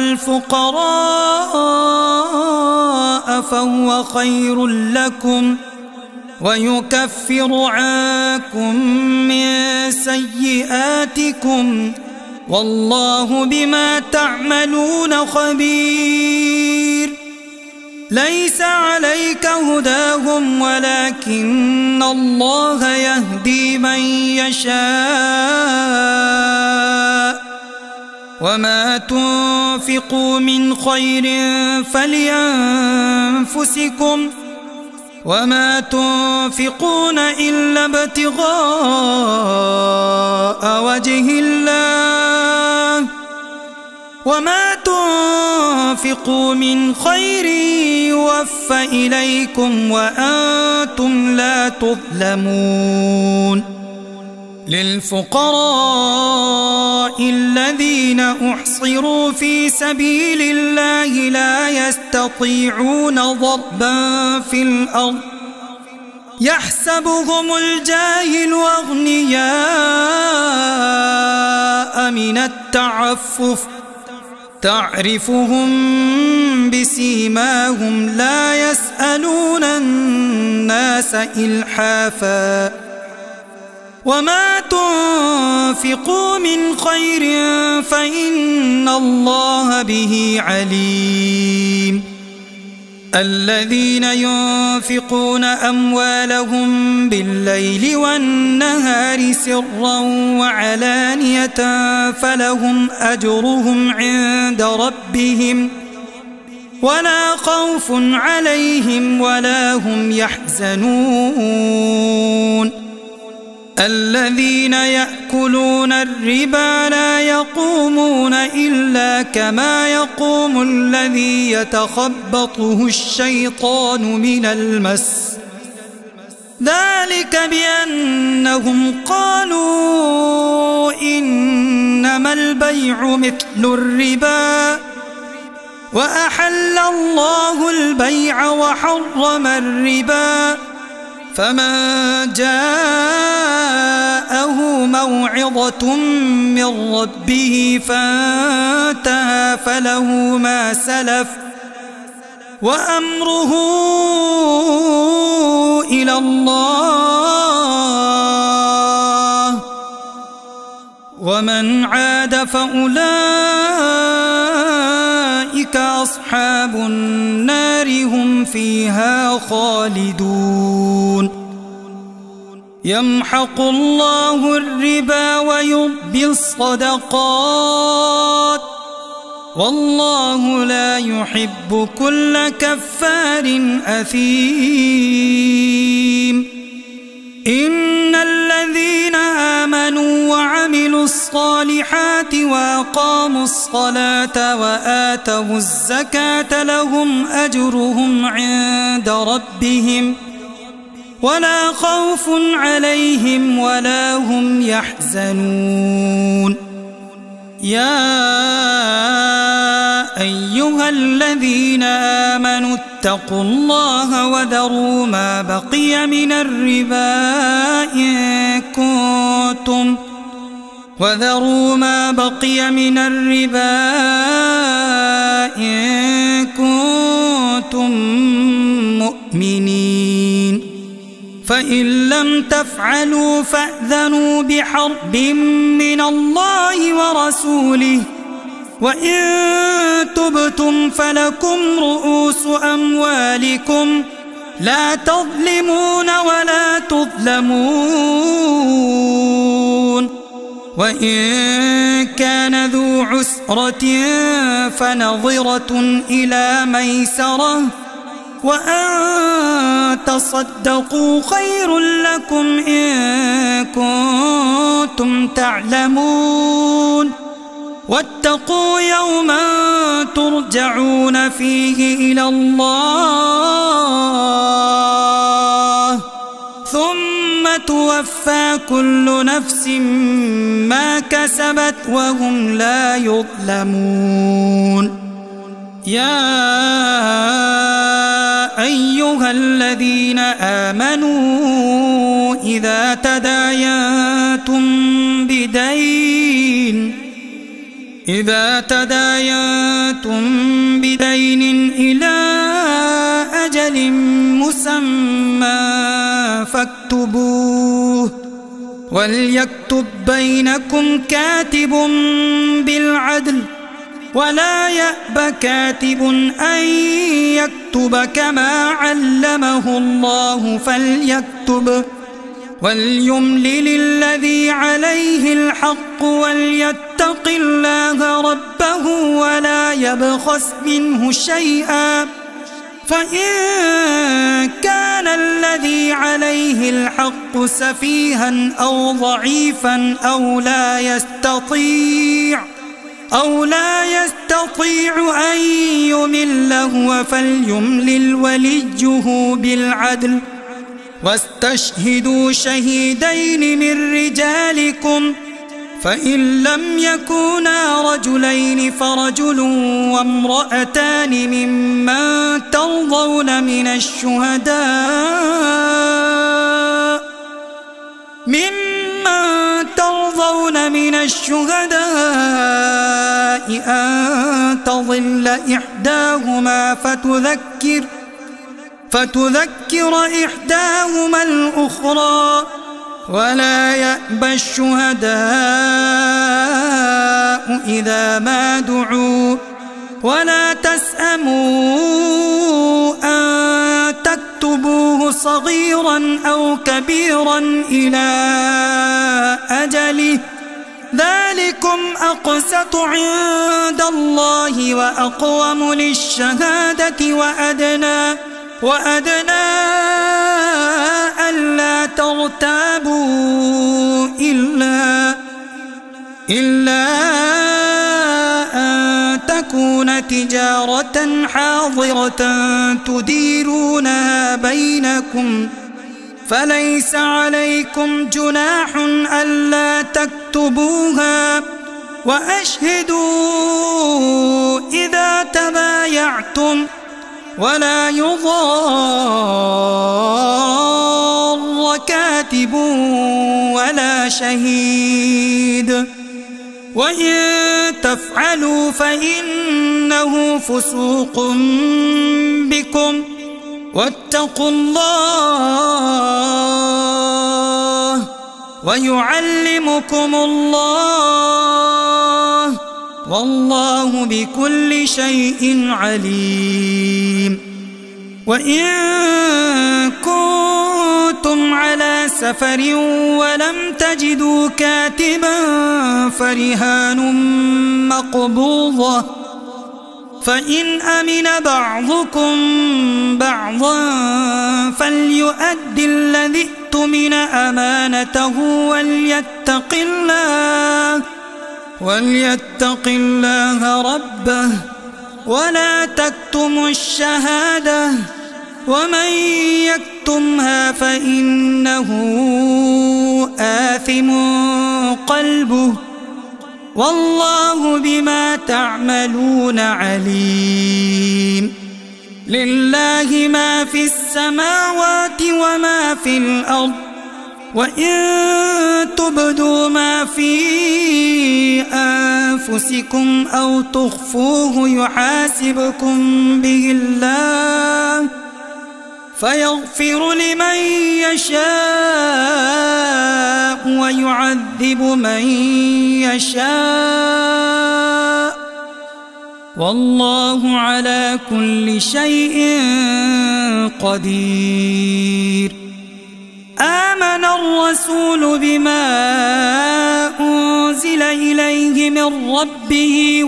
الفقراء فهو خير لكم ويكفر عنكم من سيئاتكم والله بما تعملون خبير. ليس عليك هداهم ولكن الله يهدي من يشاء وما تنفقوا من خير فلأنفسكم وما تنفقون إلا ابتغاء وجه الله وما تنفقوا من خير يوفى إليكم وأنتم لا تظلمون. للفقراء الذين أحصروا في سبيل الله لا يستطيعون ضربا في الأرض يحسبهم الجاهل أغنياء من التعفف تعرفهم بسيماهم لا يسألون الناس إلحافا وما تنفقوا من خير فإن الله به عليم الذين ينفقون أموالهم بالليل والنهار سرا وعلانية فلهم أجرهم عند ربهم ولا خوف عليهم ولا هم يحزنون الذين يأكلون الربا لا يقومون إلا كما يقوم الذي يتخبطه الشيطان من المس ذلك بأنهم قالوا إنما البيع مثل الربا وأحل الله البيع وحرم الربا فمن جاءه موعظة من ربه فانتهى فله ما سلف وأمره إلى الله ومن عاد فأولئك أصحاب النار هم فيها خالدون يمحق الله الربا ويربي الصدقات والله لا يحب كل كفار أثيم إن الذين آمنوا وعملوا الصالحات وأقاموا الصلاة وآتوا الزكاة لهم أجرهم عند ربهم ولا خوف عليهم ولا هم يحزنون يا أيها الذين آمنوا اتقوا الله وذروا ما بقي من الربا إن كنتم مؤمنين فإن لم تفعلوا فأذنوا بحرب من الله ورسوله وإن تبتم فلكم رؤوس أموالكم لا تظلمون ولا تظلمون وإن كان ذو عسرة فنظرة إلى ميسرة وأن تصدقوا خير لكم إن كنتم تعلمون واتقوا يوما ترجعون فيه إلى الله ثم توفى كل نفس ما كسبت وهم لا يظلمون يا أيها الذين آمنوا إذا تداينتم بدين إلى أجل مسمى فاكتبوه وليكتب بينكم كاتب بالعدل ولا يأب كاتب أن يكتب كما علمه الله فليكتب وليملل الذي عليه الحق وليتق الله ربه ولا يبخس منه شيئا فإن كان الذي عليه الحق سفيها أو ضعيفا أو لا يستطيع أن يمل هو فليملل وليه بالعدل واستشهدوا شهيدين من رجالكم فإن لم يكونا رجلين فرجل وامرأتان ممن ترضون من الشهداء أن تضل إحداهما فتذكر إحداهما الأخرى ولا يأبى الشهداء إذا ما دعوا ولا تسأموا أن تكتبوه صغيرا أو كبيرا إلى أجله ذلكم أقسط عند الله وأقوم للشهادة وأدنى ألا ترتابوا إلا أن تكون تجارة حاضرة تديرونها بينكم فليس عليكم جناح ألا تكتبوها وأشهدوا إذا تبايعتم ولا يضار كاتب ولا شهيد وإن تفعلوا فإنه فسوق بكم واتقوا الله ويعلمكم الله والله بكل شيء عليم. وإن كنتم على سفر ولم تجدوا كاتبا فرهان مقبوضة فإن أمن بعضكم بعضا فليؤدي الذي اؤتمن أمانته وليتق الله ربه ولا تكتموا الشهادة ومن يكتمها فإنه آثم قلبه والله بما تعملون عليم. لله ما في السماوات وما في الأرض وإن تبدوا ما في أنفسكم أو تخفوه يحاسبكم به الله فيغفر لمن يشاء ويعذب من يشاء والله على كل شيء قدير. آمن الرسول بما أنزل إليه من ربه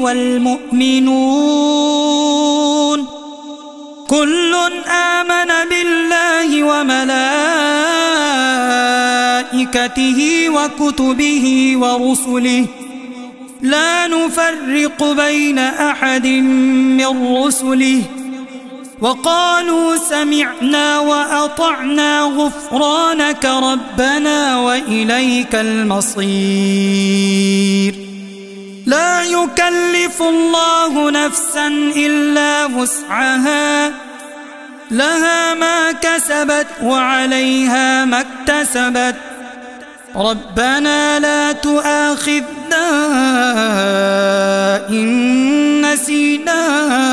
والمؤمنون كل آمن بالله وملائكته وكتبه ورسله لا نفرق بين أحد من رسله وقالوا سمعنا وأطعنا غفرانك ربنا وإليك المصير. لا يكلف الله نفسا إلا وسعها لها ما كسبت وعليها ما اكتسبت ربنا لا تؤاخذنا إن نسينا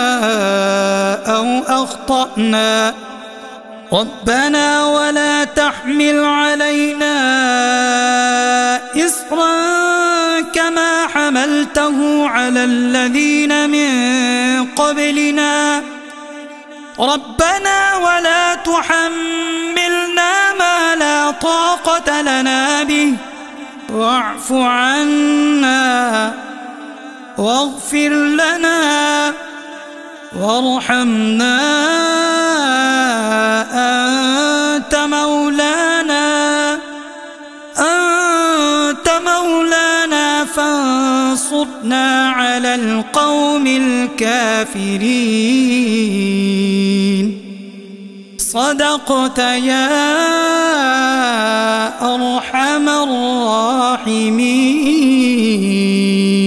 أو أخطأنا ربنا ولا تحمل علينا إصرا كما حملته على الذين من قبلنا ربنا ولا تحملنا ما لا طاقة لنا به واعف عنا واغفر لنا وارحمنا أنت مولانا فانصرنا على القوم الكافرين. صدقت يا أرحم الراحمين.